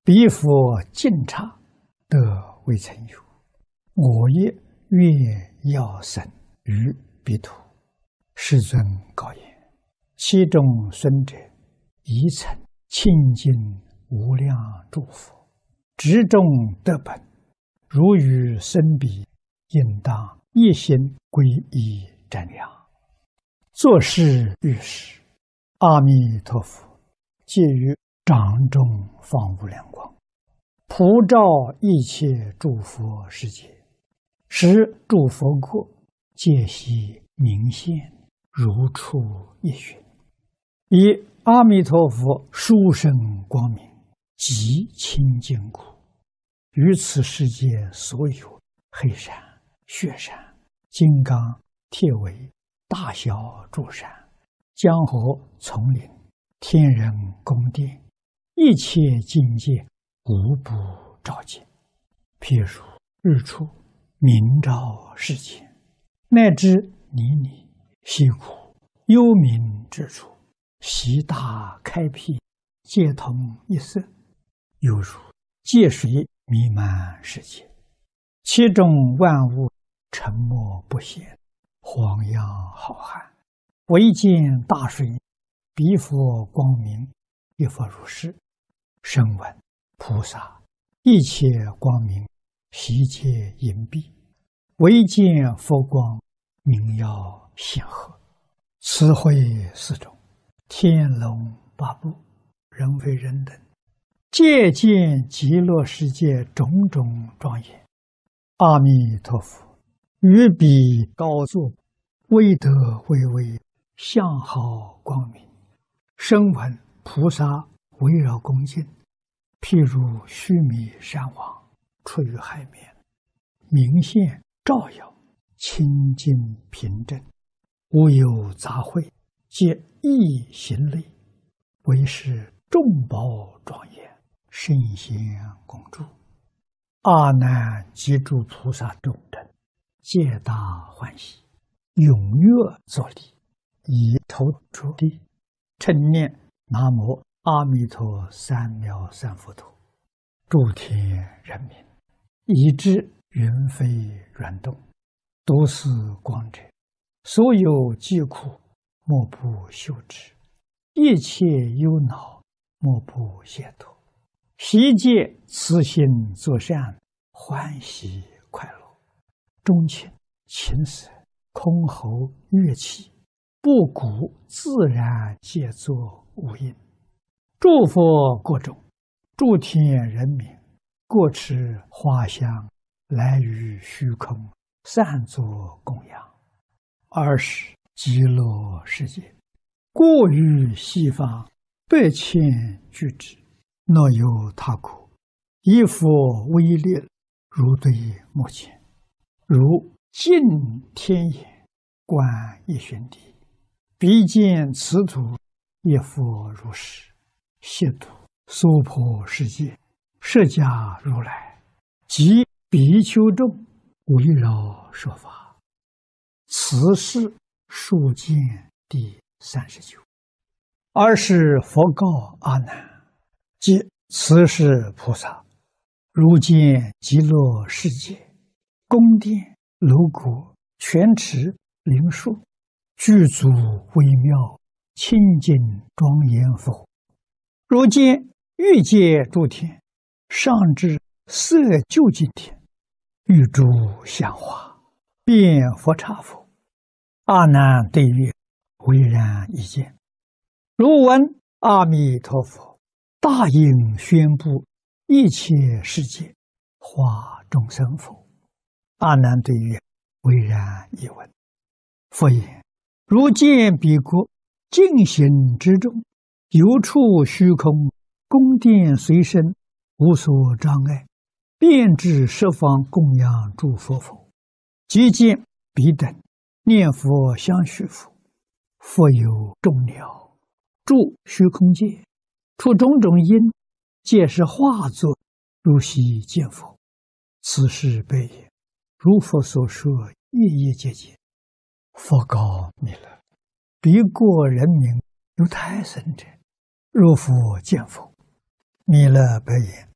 彼佛净刹，得未曾有。我也愿要生于彼土。世尊告言：其中孙者，宜曾清净无量诸佛，执中得本，如与生彼，应当一心皈依瞻仰。作是遇时，阿弥陀佛借于掌中放无量光，普照一切诸佛世界，使诸佛国皆悉明现，如出一旬。以阿弥陀佛殊胜光明，极清净故，于此世界所有黑山、雪山、金刚、铁围、大小诸山、江河、丛林、天人宫殿，一切境界无不照见。譬如日出明照世间，乃至泥泞溪谷幽冥之处，悉大开辟，皆同一色，犹如界水弥漫世界，其中万物沉没不显，荒洋浩瀚，唯见大水，彼佛光明，亦复如是。声闻菩萨一切光明，悉皆隐蔽，唯见佛光明耀显赫。此会四种，天龙八部，人非人等，皆见极乐世界种种庄严。阿弥陀佛于彼高坐，威德巍巍，相好光明。声闻菩萨围绕恭敬，譬如须弥山王出于海面，明现照耀，清净平正，无有杂秽，皆一行类，为是众宝庄严，圣贤共住。阿难及诸菩萨众等，皆大欢喜，踊跃作礼，以头着地，称念南无阿弥陀三藐三佛陀。诸天人民，以知云飞软动，都是光者，所有疾苦，莫不休止；一切忧恼，莫不解脱。悉皆慈心作善，欢喜快乐。钟磬、琴瑟、箜篌、乐器，不鼓自然皆作无音。诸佛国中，诸天人民，各持花香，来于虚空，散作供养。尔时极乐世界，过于西方百千俱胝，若有他国，以佛威力，如对目前，如尽天眼，观一旬地，彼见此土，亦复如是。悉土娑婆世界，释迦如来及比丘众，围绕说法。此是数见第39。尔时佛告阿难：即此是菩萨，如见极乐世界，宫殿、楼阁、泉池、灵树，具足微妙，清净庄严否？如见欲界诸天，上至色究竟天，欲诸香花，遍佛刹否？阿难对曰：唯然一见。如闻阿弥陀佛大应宣布一切世界，化众生否？阿难对曰：唯然一闻。佛言：如见彼国净行之中，有处虚空，宫殿随身，无所障碍，遍至十方供养诸佛否？即见彼等念佛相续否？佛有众鸟住虚空界，出种种因，皆是化作，如悉见否？此是悲也。如佛所说，夜夜皆见。佛告弥勒：彼国人民有胎生者，若复见否？弥勒白言：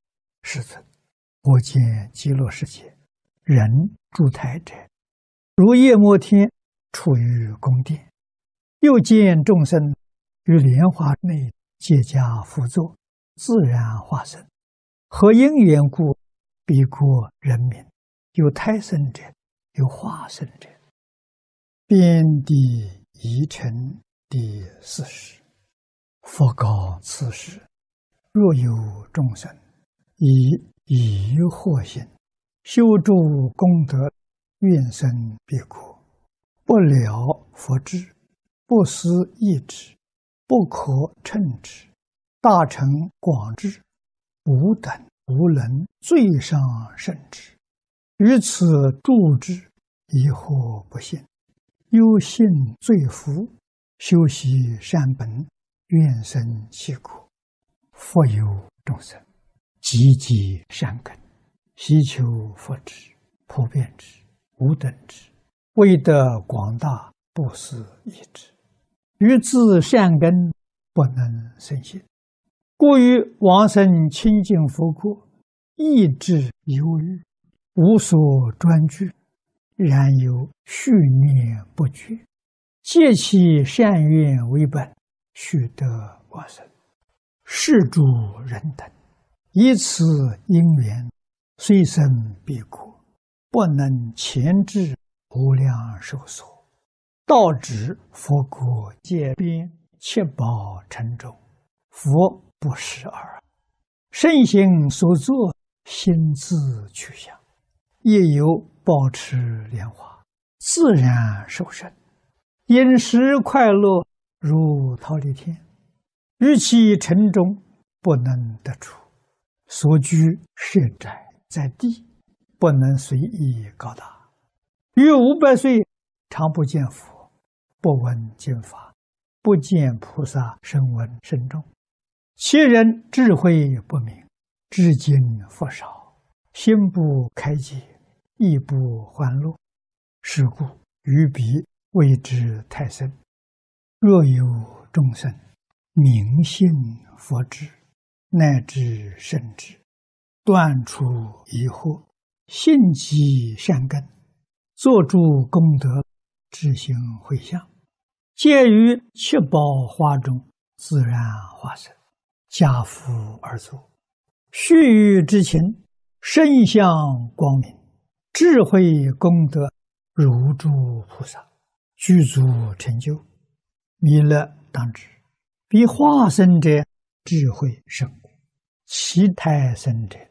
世尊，我见极乐世界人住台者，如夜摩天处于宫殿，又见众生于莲花内皆加辅佐，自然化身。何因缘故？彼国人民有胎生者，有化身者。遍地宜城第40。佛告此时：若有众生以疑惑心修诸功德，愿生彼国，不了佛智，不思议之，不可称之，大乘广智，吾等无能最上甚之。于此住之，疑惑不信，忧信罪福，修习善本，愿生其国。复有众生积极善根，希求佛智，普遍之，无等之，为得广大，不思议之。于自善根不能生信，故于往生清净佛国，意志犹豫，无所专据，然有续念不绝，借其善愿为本，须得往生。是诸人等以此因缘，虽生彼国，不能前至无量寿所，到指佛国界边，七宝城中，佛不识耳。圣行所作，心自去向，亦有保持莲花，自然受生，饮食快乐，如忉利天。于其城中不能得出，所居设宅在地，不能随意高大。于500岁常不见佛，不闻经法，不见菩萨声闻声众。其人智慧不明，至今佛少，心不开解，亦不欢乐。是故于彼谓之太深。若有众生明信佛智，乃至圣智，断除疑惑，信积善根，作诸功德，知行回向，皆于七宝花中自然化身，家福而作。须臾之情，身相光明，智慧功德如诸菩萨，具足成就。弥勒当知，彼化身者智慧甚广，其胎生者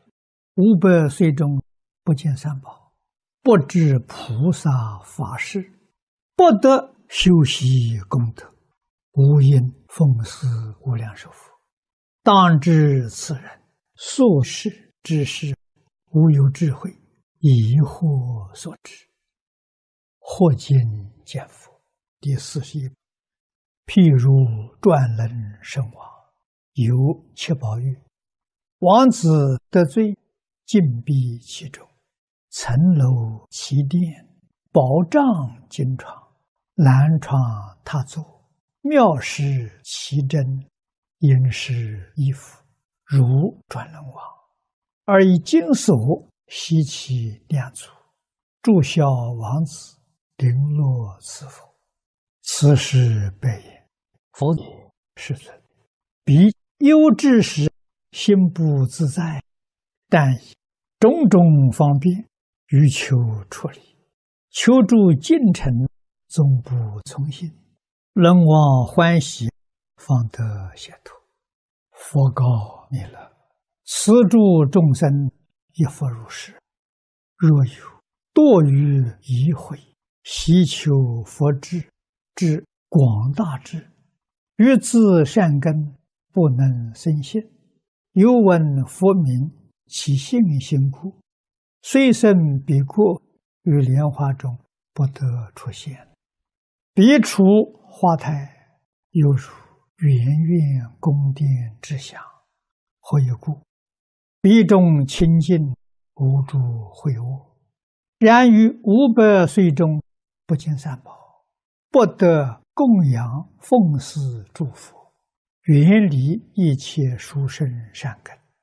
500岁中不见三宝，不知菩萨法事，不得修习功德，无因奉事无量寿佛。当知此人所事之事，无有智慧，疑惑所致。或今见佛第41。譬如转轮圣王，有7宝玉，王子得罪，禁闭其中，层楼其殿，宝帐金床，蓝床榻座，妙饰其珍，殷实衣服，如转轮王，而以金锁悉其两足，祝孝王子，绫罗赐佛。此时白言：佛也，世尊，彼忧之时，心不自在，但以种种方便，欲求出离，求助进程，终不从心，人望欢喜，方得解脱。佛告弥勒：此诸众生亦复如是。若有堕于疑慧，希求佛智，至广大智，于自善根不能生信，犹闻佛名，其信心故，虽生彼国，于莲花中不得出现。彼处花台，犹如圆圆宫殿之祥。何以故？彼中清净，无诸秽恶。然于500岁中不见三宝，不得供养奉祀诸佛，远离一切殊胜善根，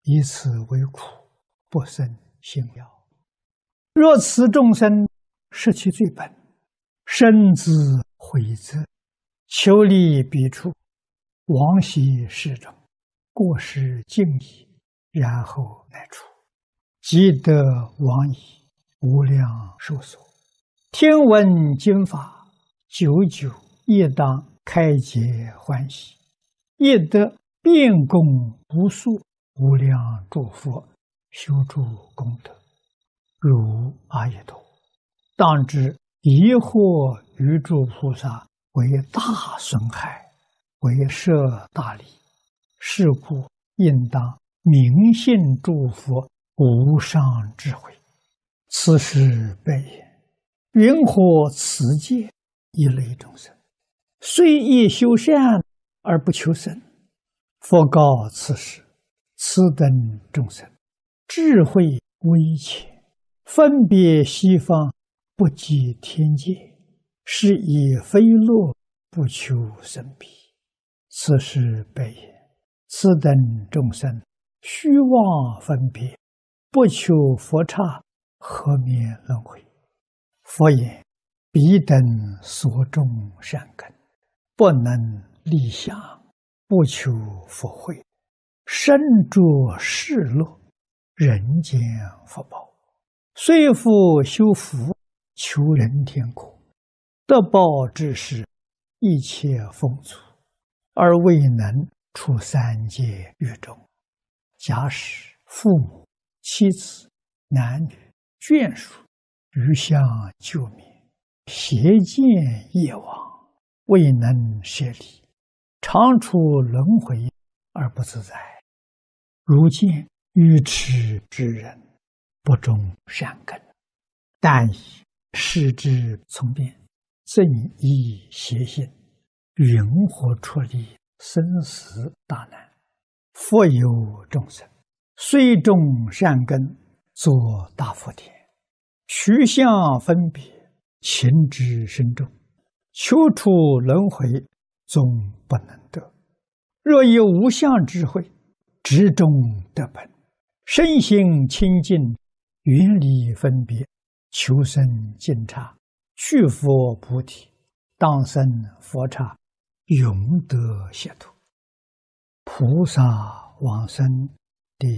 以此为苦，不生信要。若此众生失其最本，深自悔责，求离彼处，往昔世中，过失尽矣，然后乃出，即得往矣，无量寿所。听闻经法，久久亦当开解欢喜，亦得遍供无数无量诸佛修诸功德，如阿逸陀。当知疑惑于诸菩萨为大损害，为摄大利，是故应当明信诸佛无上智慧。此时悲言：云何此界一类众生，虽亦修善而不求生？佛告此时：此等众生智慧微浅，分别西方，不及天界，是以非乐不求生彼。此时悲言：此等众生虚妄分别，不求佛刹，何免轮回？佛言：彼等所种善根，不能立想，不求佛慧，身着世乐，人间福报，虽复修福，求人天国，得报之时，一切丰足，而未能出三界狱中。假使父母、妻子、男女、眷属余相救灭，邪见业往，未能舍离，常处轮回而不自在。如见愚痴之人，不种善根，但以视之从变，正依邪心，云何出离生死大难？复有众生，虽种善根，作大福田，取相分别，情之深重，求出轮回，终不能得。若有无相智慧，执中得本，身心清净，远离分别，求生净刹，去佛菩提，当生佛刹，永得解脱。菩萨往生第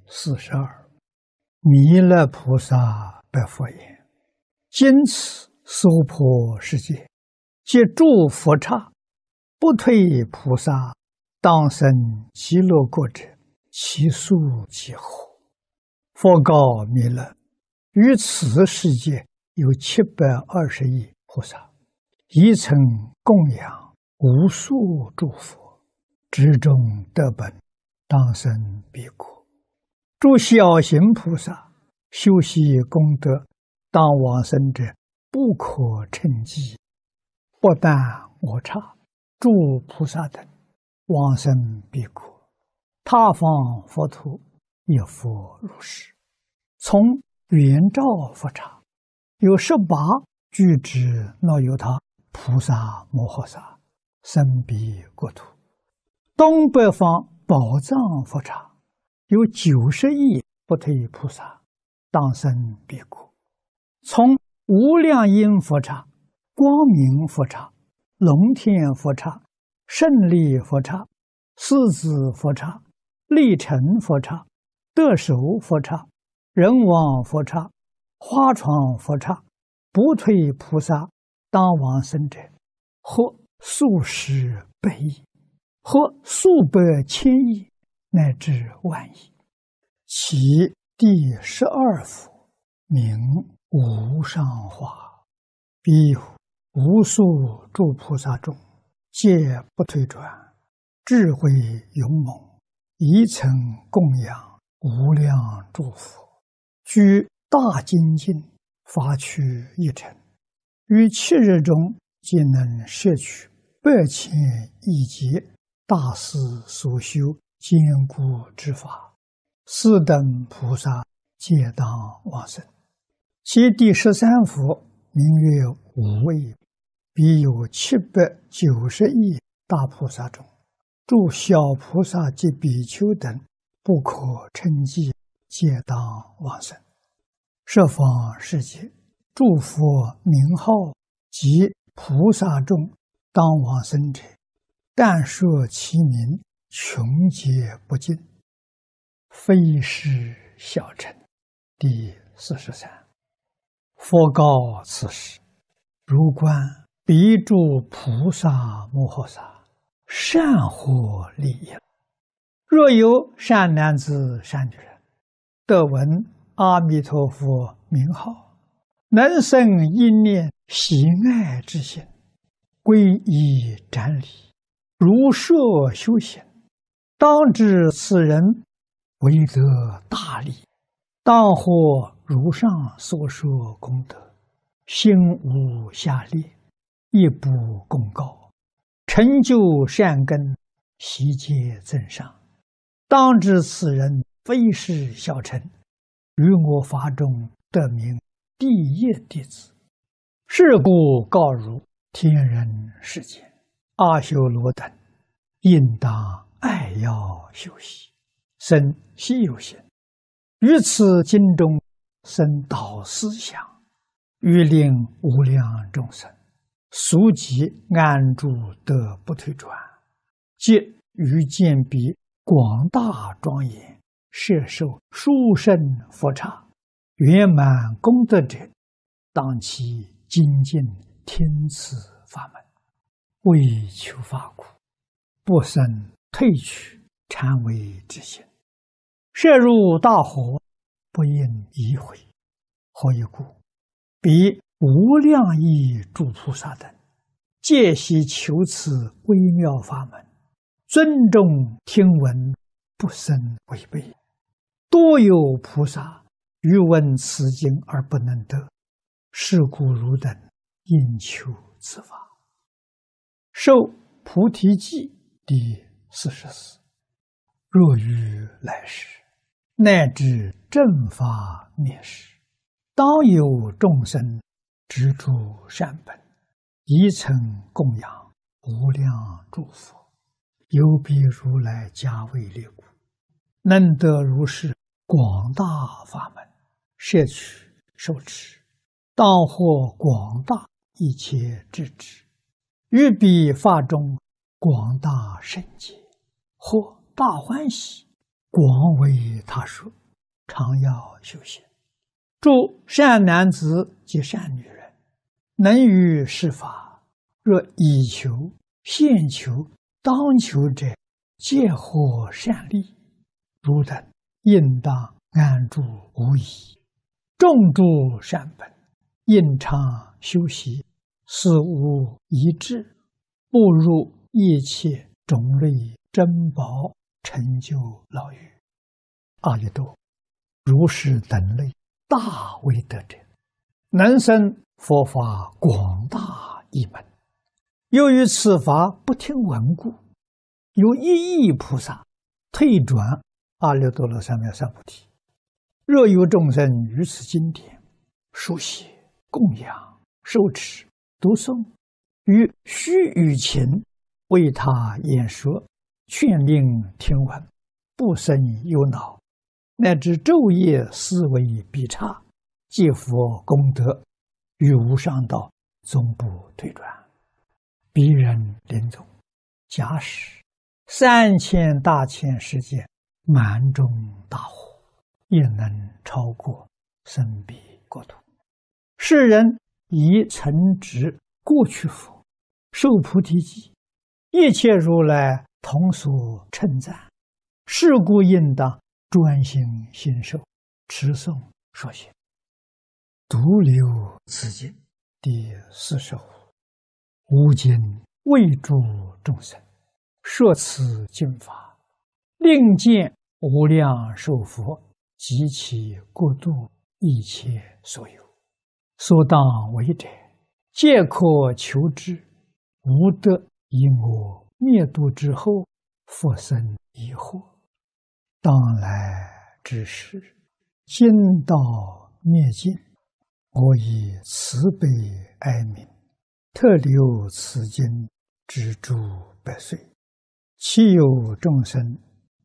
42。弥勒菩萨白佛言：今此娑婆世界，皆诸佛刹，不退菩萨，当生极乐国者，其数几何？佛告弥勒：于此世界有720亿菩萨，一曾供养无数诸佛，执中得本，当生彼国。诸小行菩萨修习功德，当往生者不可称计。不但我刹，诸菩萨等往生彼国，他方佛土亦复如是。从圆照佛刹，有18具之那由他菩萨摩诃萨生彼国土。东北方宝藏佛刹，有90亿不退菩萨，当生彼国。从无量音佛刹、光明佛刹、龙天佛刹、胜利佛刹、狮子佛刹、力成佛刹、得手佛刹、人王佛刹、花床佛刹，不退菩萨当往生者，或数十百亿，或数百千亿，乃至万亿。其第12佛名无上化，彼有无数诸菩萨中，皆不退转，智慧勇猛，一曾供养无量诸佛，居大精进，发趣一尘，于7日中皆能摄取8千亿劫大师所修坚固之法，四等菩萨皆当往生。其第13佛名曰无畏，彼有790亿大菩萨中，诸小菩萨及比丘等不可称计，皆当往生。十方世界诸佛名号及菩萨众当往生者，但说其名，穷劫不尽，非是小乘。第43。佛告此时：如观彼诸菩萨摩诃萨，善获利益。若有善男子、善女人，得闻阿弥陀佛名号，能生一念喜爱之心，皈依瞻礼，如设修行，当知此人为得大利，当获如上所说功德，心无下劣，亦不共高，成就善根，悉皆增上。当知此人非是小乘，于我法中得名第一弟子。是故告汝天人世间阿修罗等，应当爱要修习，生希有心，于此经中生导思想，欲令无量众生速即安住得不退转，即于见彼广大庄严，摄受殊胜佛刹，圆满功德者，当其精进听此法门，为求法故，不生退去禅为之心，摄入大火，不应移回。何以故？彼无量亿诸菩萨等，皆悉求此微妙法门，尊重听闻，不生违背。多有菩萨欲闻此经而不能得，是故汝等应求此法。受菩提记第44。若于来世，乃至正法灭世，当有众生执著善本，宜曾供养无量诸佛，有彼如来加为列故，能得如是广大法门，摄取受持，当获广大一切智智，于彼法中广大圣解，或大欢喜，广为他说，常要修行。诸善男子及善女人，能于是法，若以求、现求、当求者，皆获善利。汝等应当安住无疑，种诸善本，应常修习，死无遗志，步入一切种类珍宝，成就牢狱。阿逸多，如是等类大威德者，能生佛法广大一门。由于此法不听闻故，有1亿菩萨退转阿耨多罗三藐三菩提。若有众生于此经典书写、供养、受持、读诵，于须臾前为他演说，劝令听闻，不生忧恼，乃至昼夜思维必差，皆佛功德，于无上道终不退转。彼人临终，假使3000大千世界满中大火，也能超过生彼国土。世人以曾植过去佛，受菩提记，一切如来同所称赞。是故应当专心信受，持诵说学。独留此经第45。吾今为诸众生说此经法，令见无量寿佛及其国度一切所有，所当为者，皆可求之，无得以我灭度之后，复生疑惑。当来之时，今道灭尽，我以慈悲哀悯，特留此经，知诸百岁。其有众生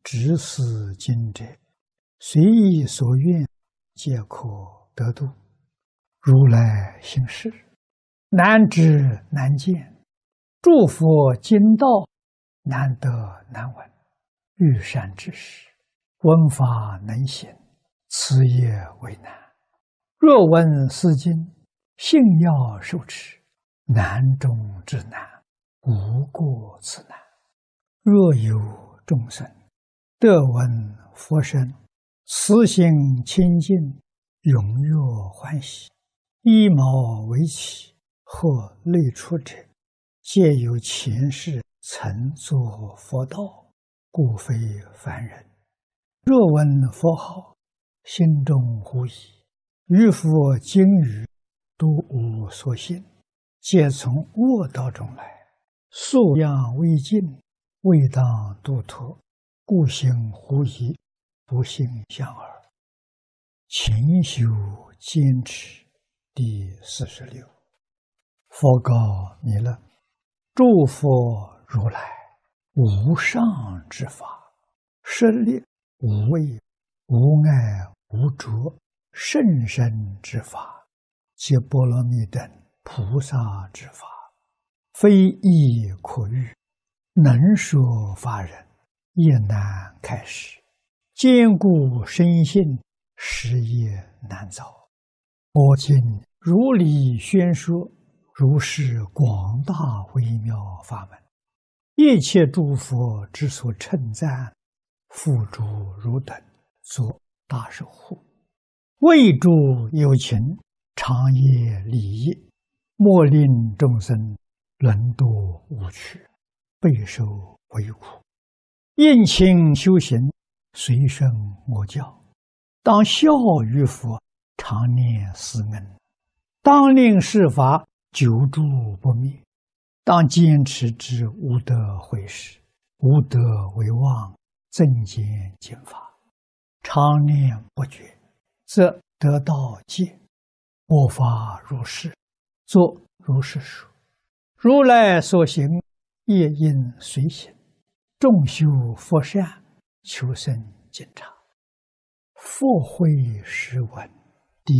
执思经者，随意所愿，皆可得度。如来行事，难知难见，诸佛经道，难得难闻。遇善之事，闻法能行，此也为难。若闻是经，信要受持，难中之难，无过此难。若有众生得闻佛声，慈心清净，踊跃欢喜，衣毛为起，或类出者，皆有前世曾作佛道，故非凡人。若闻佛号，心中狐疑，于佛经语，都无所信，皆从恶道中来，素养未尽，未当度脱，故行狐疑，不信相耳。勤修坚持。第46。佛告弥勒：诸佛如来无上之法，实力无畏，无碍无着，甚深之法，皆波罗蜜等菩萨之法，非易可喻，能说法人也难开示，坚固深信，实也难造。我今如理宣说，如是广大微妙法门，一切诸佛之所称赞，付诸汝等作大守护，为诸有情，常业利益，莫令众生沦堕无趣，备受为苦。应勤修行，随顺我教，当效于佛，常念思恩，当令世法久住不灭，当坚持之无得毁失，无得为妄，增减经法，常念不绝，则得道戒。我法如是，作如是说。如来所行，业应随行，众修佛善，求生净察。佛慧诗文第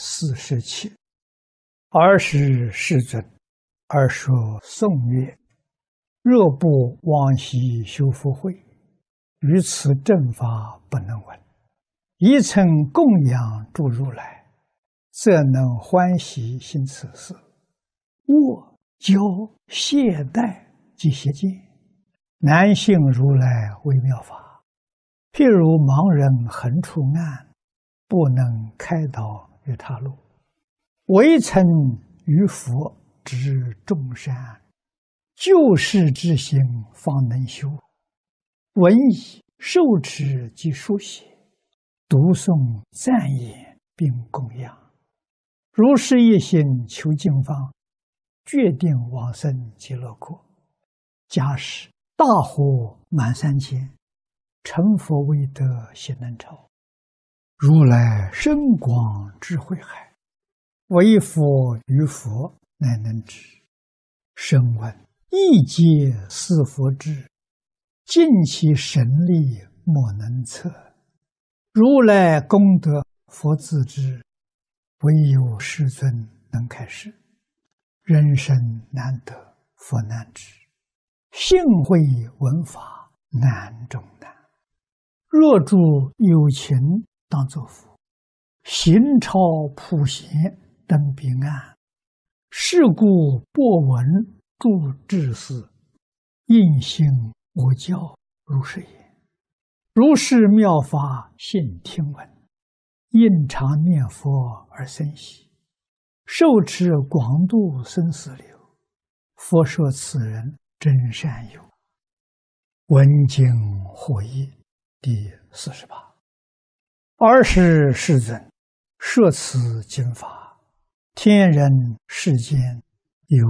47。尔时世尊，而说颂曰：若不往昔修福慧，于此正法不能闻。一曾供养诸如来，则能欢喜行此事。我教懈怠及邪见，难信如来微妙法。譬如盲人横出暗，不能开导于他路。唯曾于佛知众善，救世之心方能修。闻已受持及书写，读诵赞言并供养。如是一心求经方，决定往生极乐国。假使大火满3000，成佛未得悉能超。如来深广智慧海，唯佛于佛乃能知。声闻亦皆是佛智，尽其神力莫能测。如来功德佛自知，唯有世尊能开示。人生难得佛难知，幸会闻法难中难。若诸有情当作佛，行超普贤登彼岸。是故播闻诸智士，应信我教如是言。如是妙法信听闻，应常念佛而生喜，受持广度生死流。佛说此人真善友，闻经获益。第48。尔时世尊，说此经法，天人世间有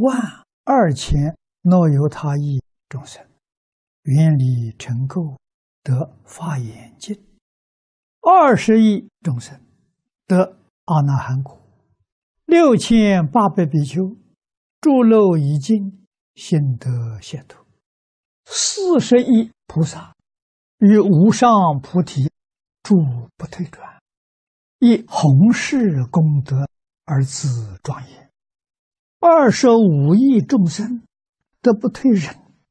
12000若由他亿众生，愿力成垢，得法眼净；20亿众生得阿那含果；6800比丘诸漏已尽，心得解脱；40亿菩萨与无上菩提诸不退转，以弘誓功德而自庄严。25亿众生得不退忍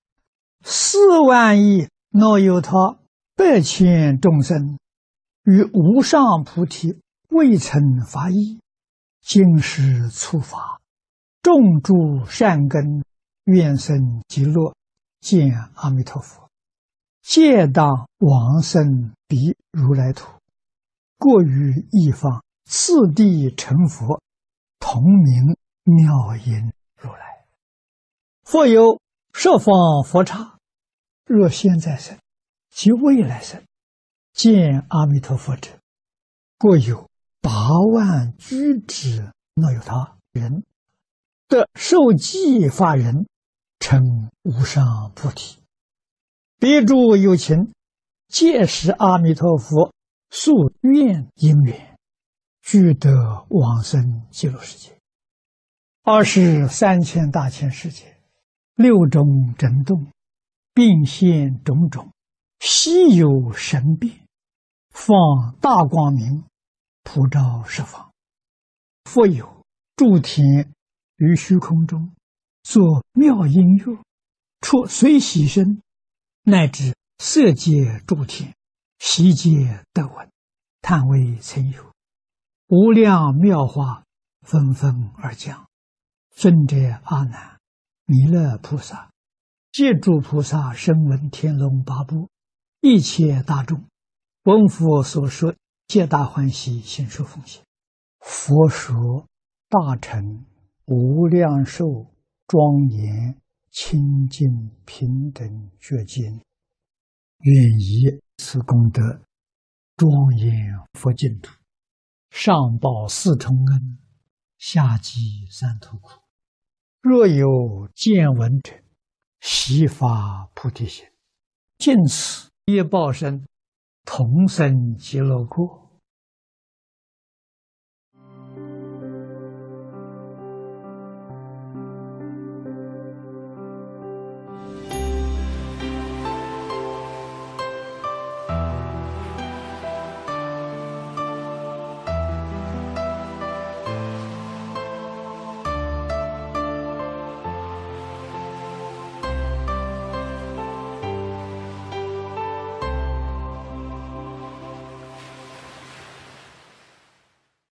，4万亿那由他100千众生与无上菩提未曾发意，今时触法，种诸善根，愿生极乐，见阿弥陀佛，皆当往生彼如来土，过于一方，次第成佛，同名妙音如来。复有十方佛刹，若现在生及未来生，见阿弥陀佛者，过有8万居之那由他人，得受记法人，成无上菩提。彼诸有情，皆是阿弥陀佛所愿因缘，俱得往生极乐世界。23千大千世界，6种震动，并现种种稀有神变，放大光明，普照十方。复有诸天于虚空中作妙音乐，出随喜声，乃至色界诸天，悉皆得闻，叹为曾有。无量妙法纷纷而降。尊者阿难、弥勒菩萨、借诸菩萨声闻天龙八部，一切大众，闻佛所说，皆大欢喜，心受奉献。佛说大乘无量寿庄严清净平等觉经，愿以此功德庄严佛净土，上报4重恩，下济3途苦。若有见闻者，悉发菩提心，尽此业报身，同生极乐国。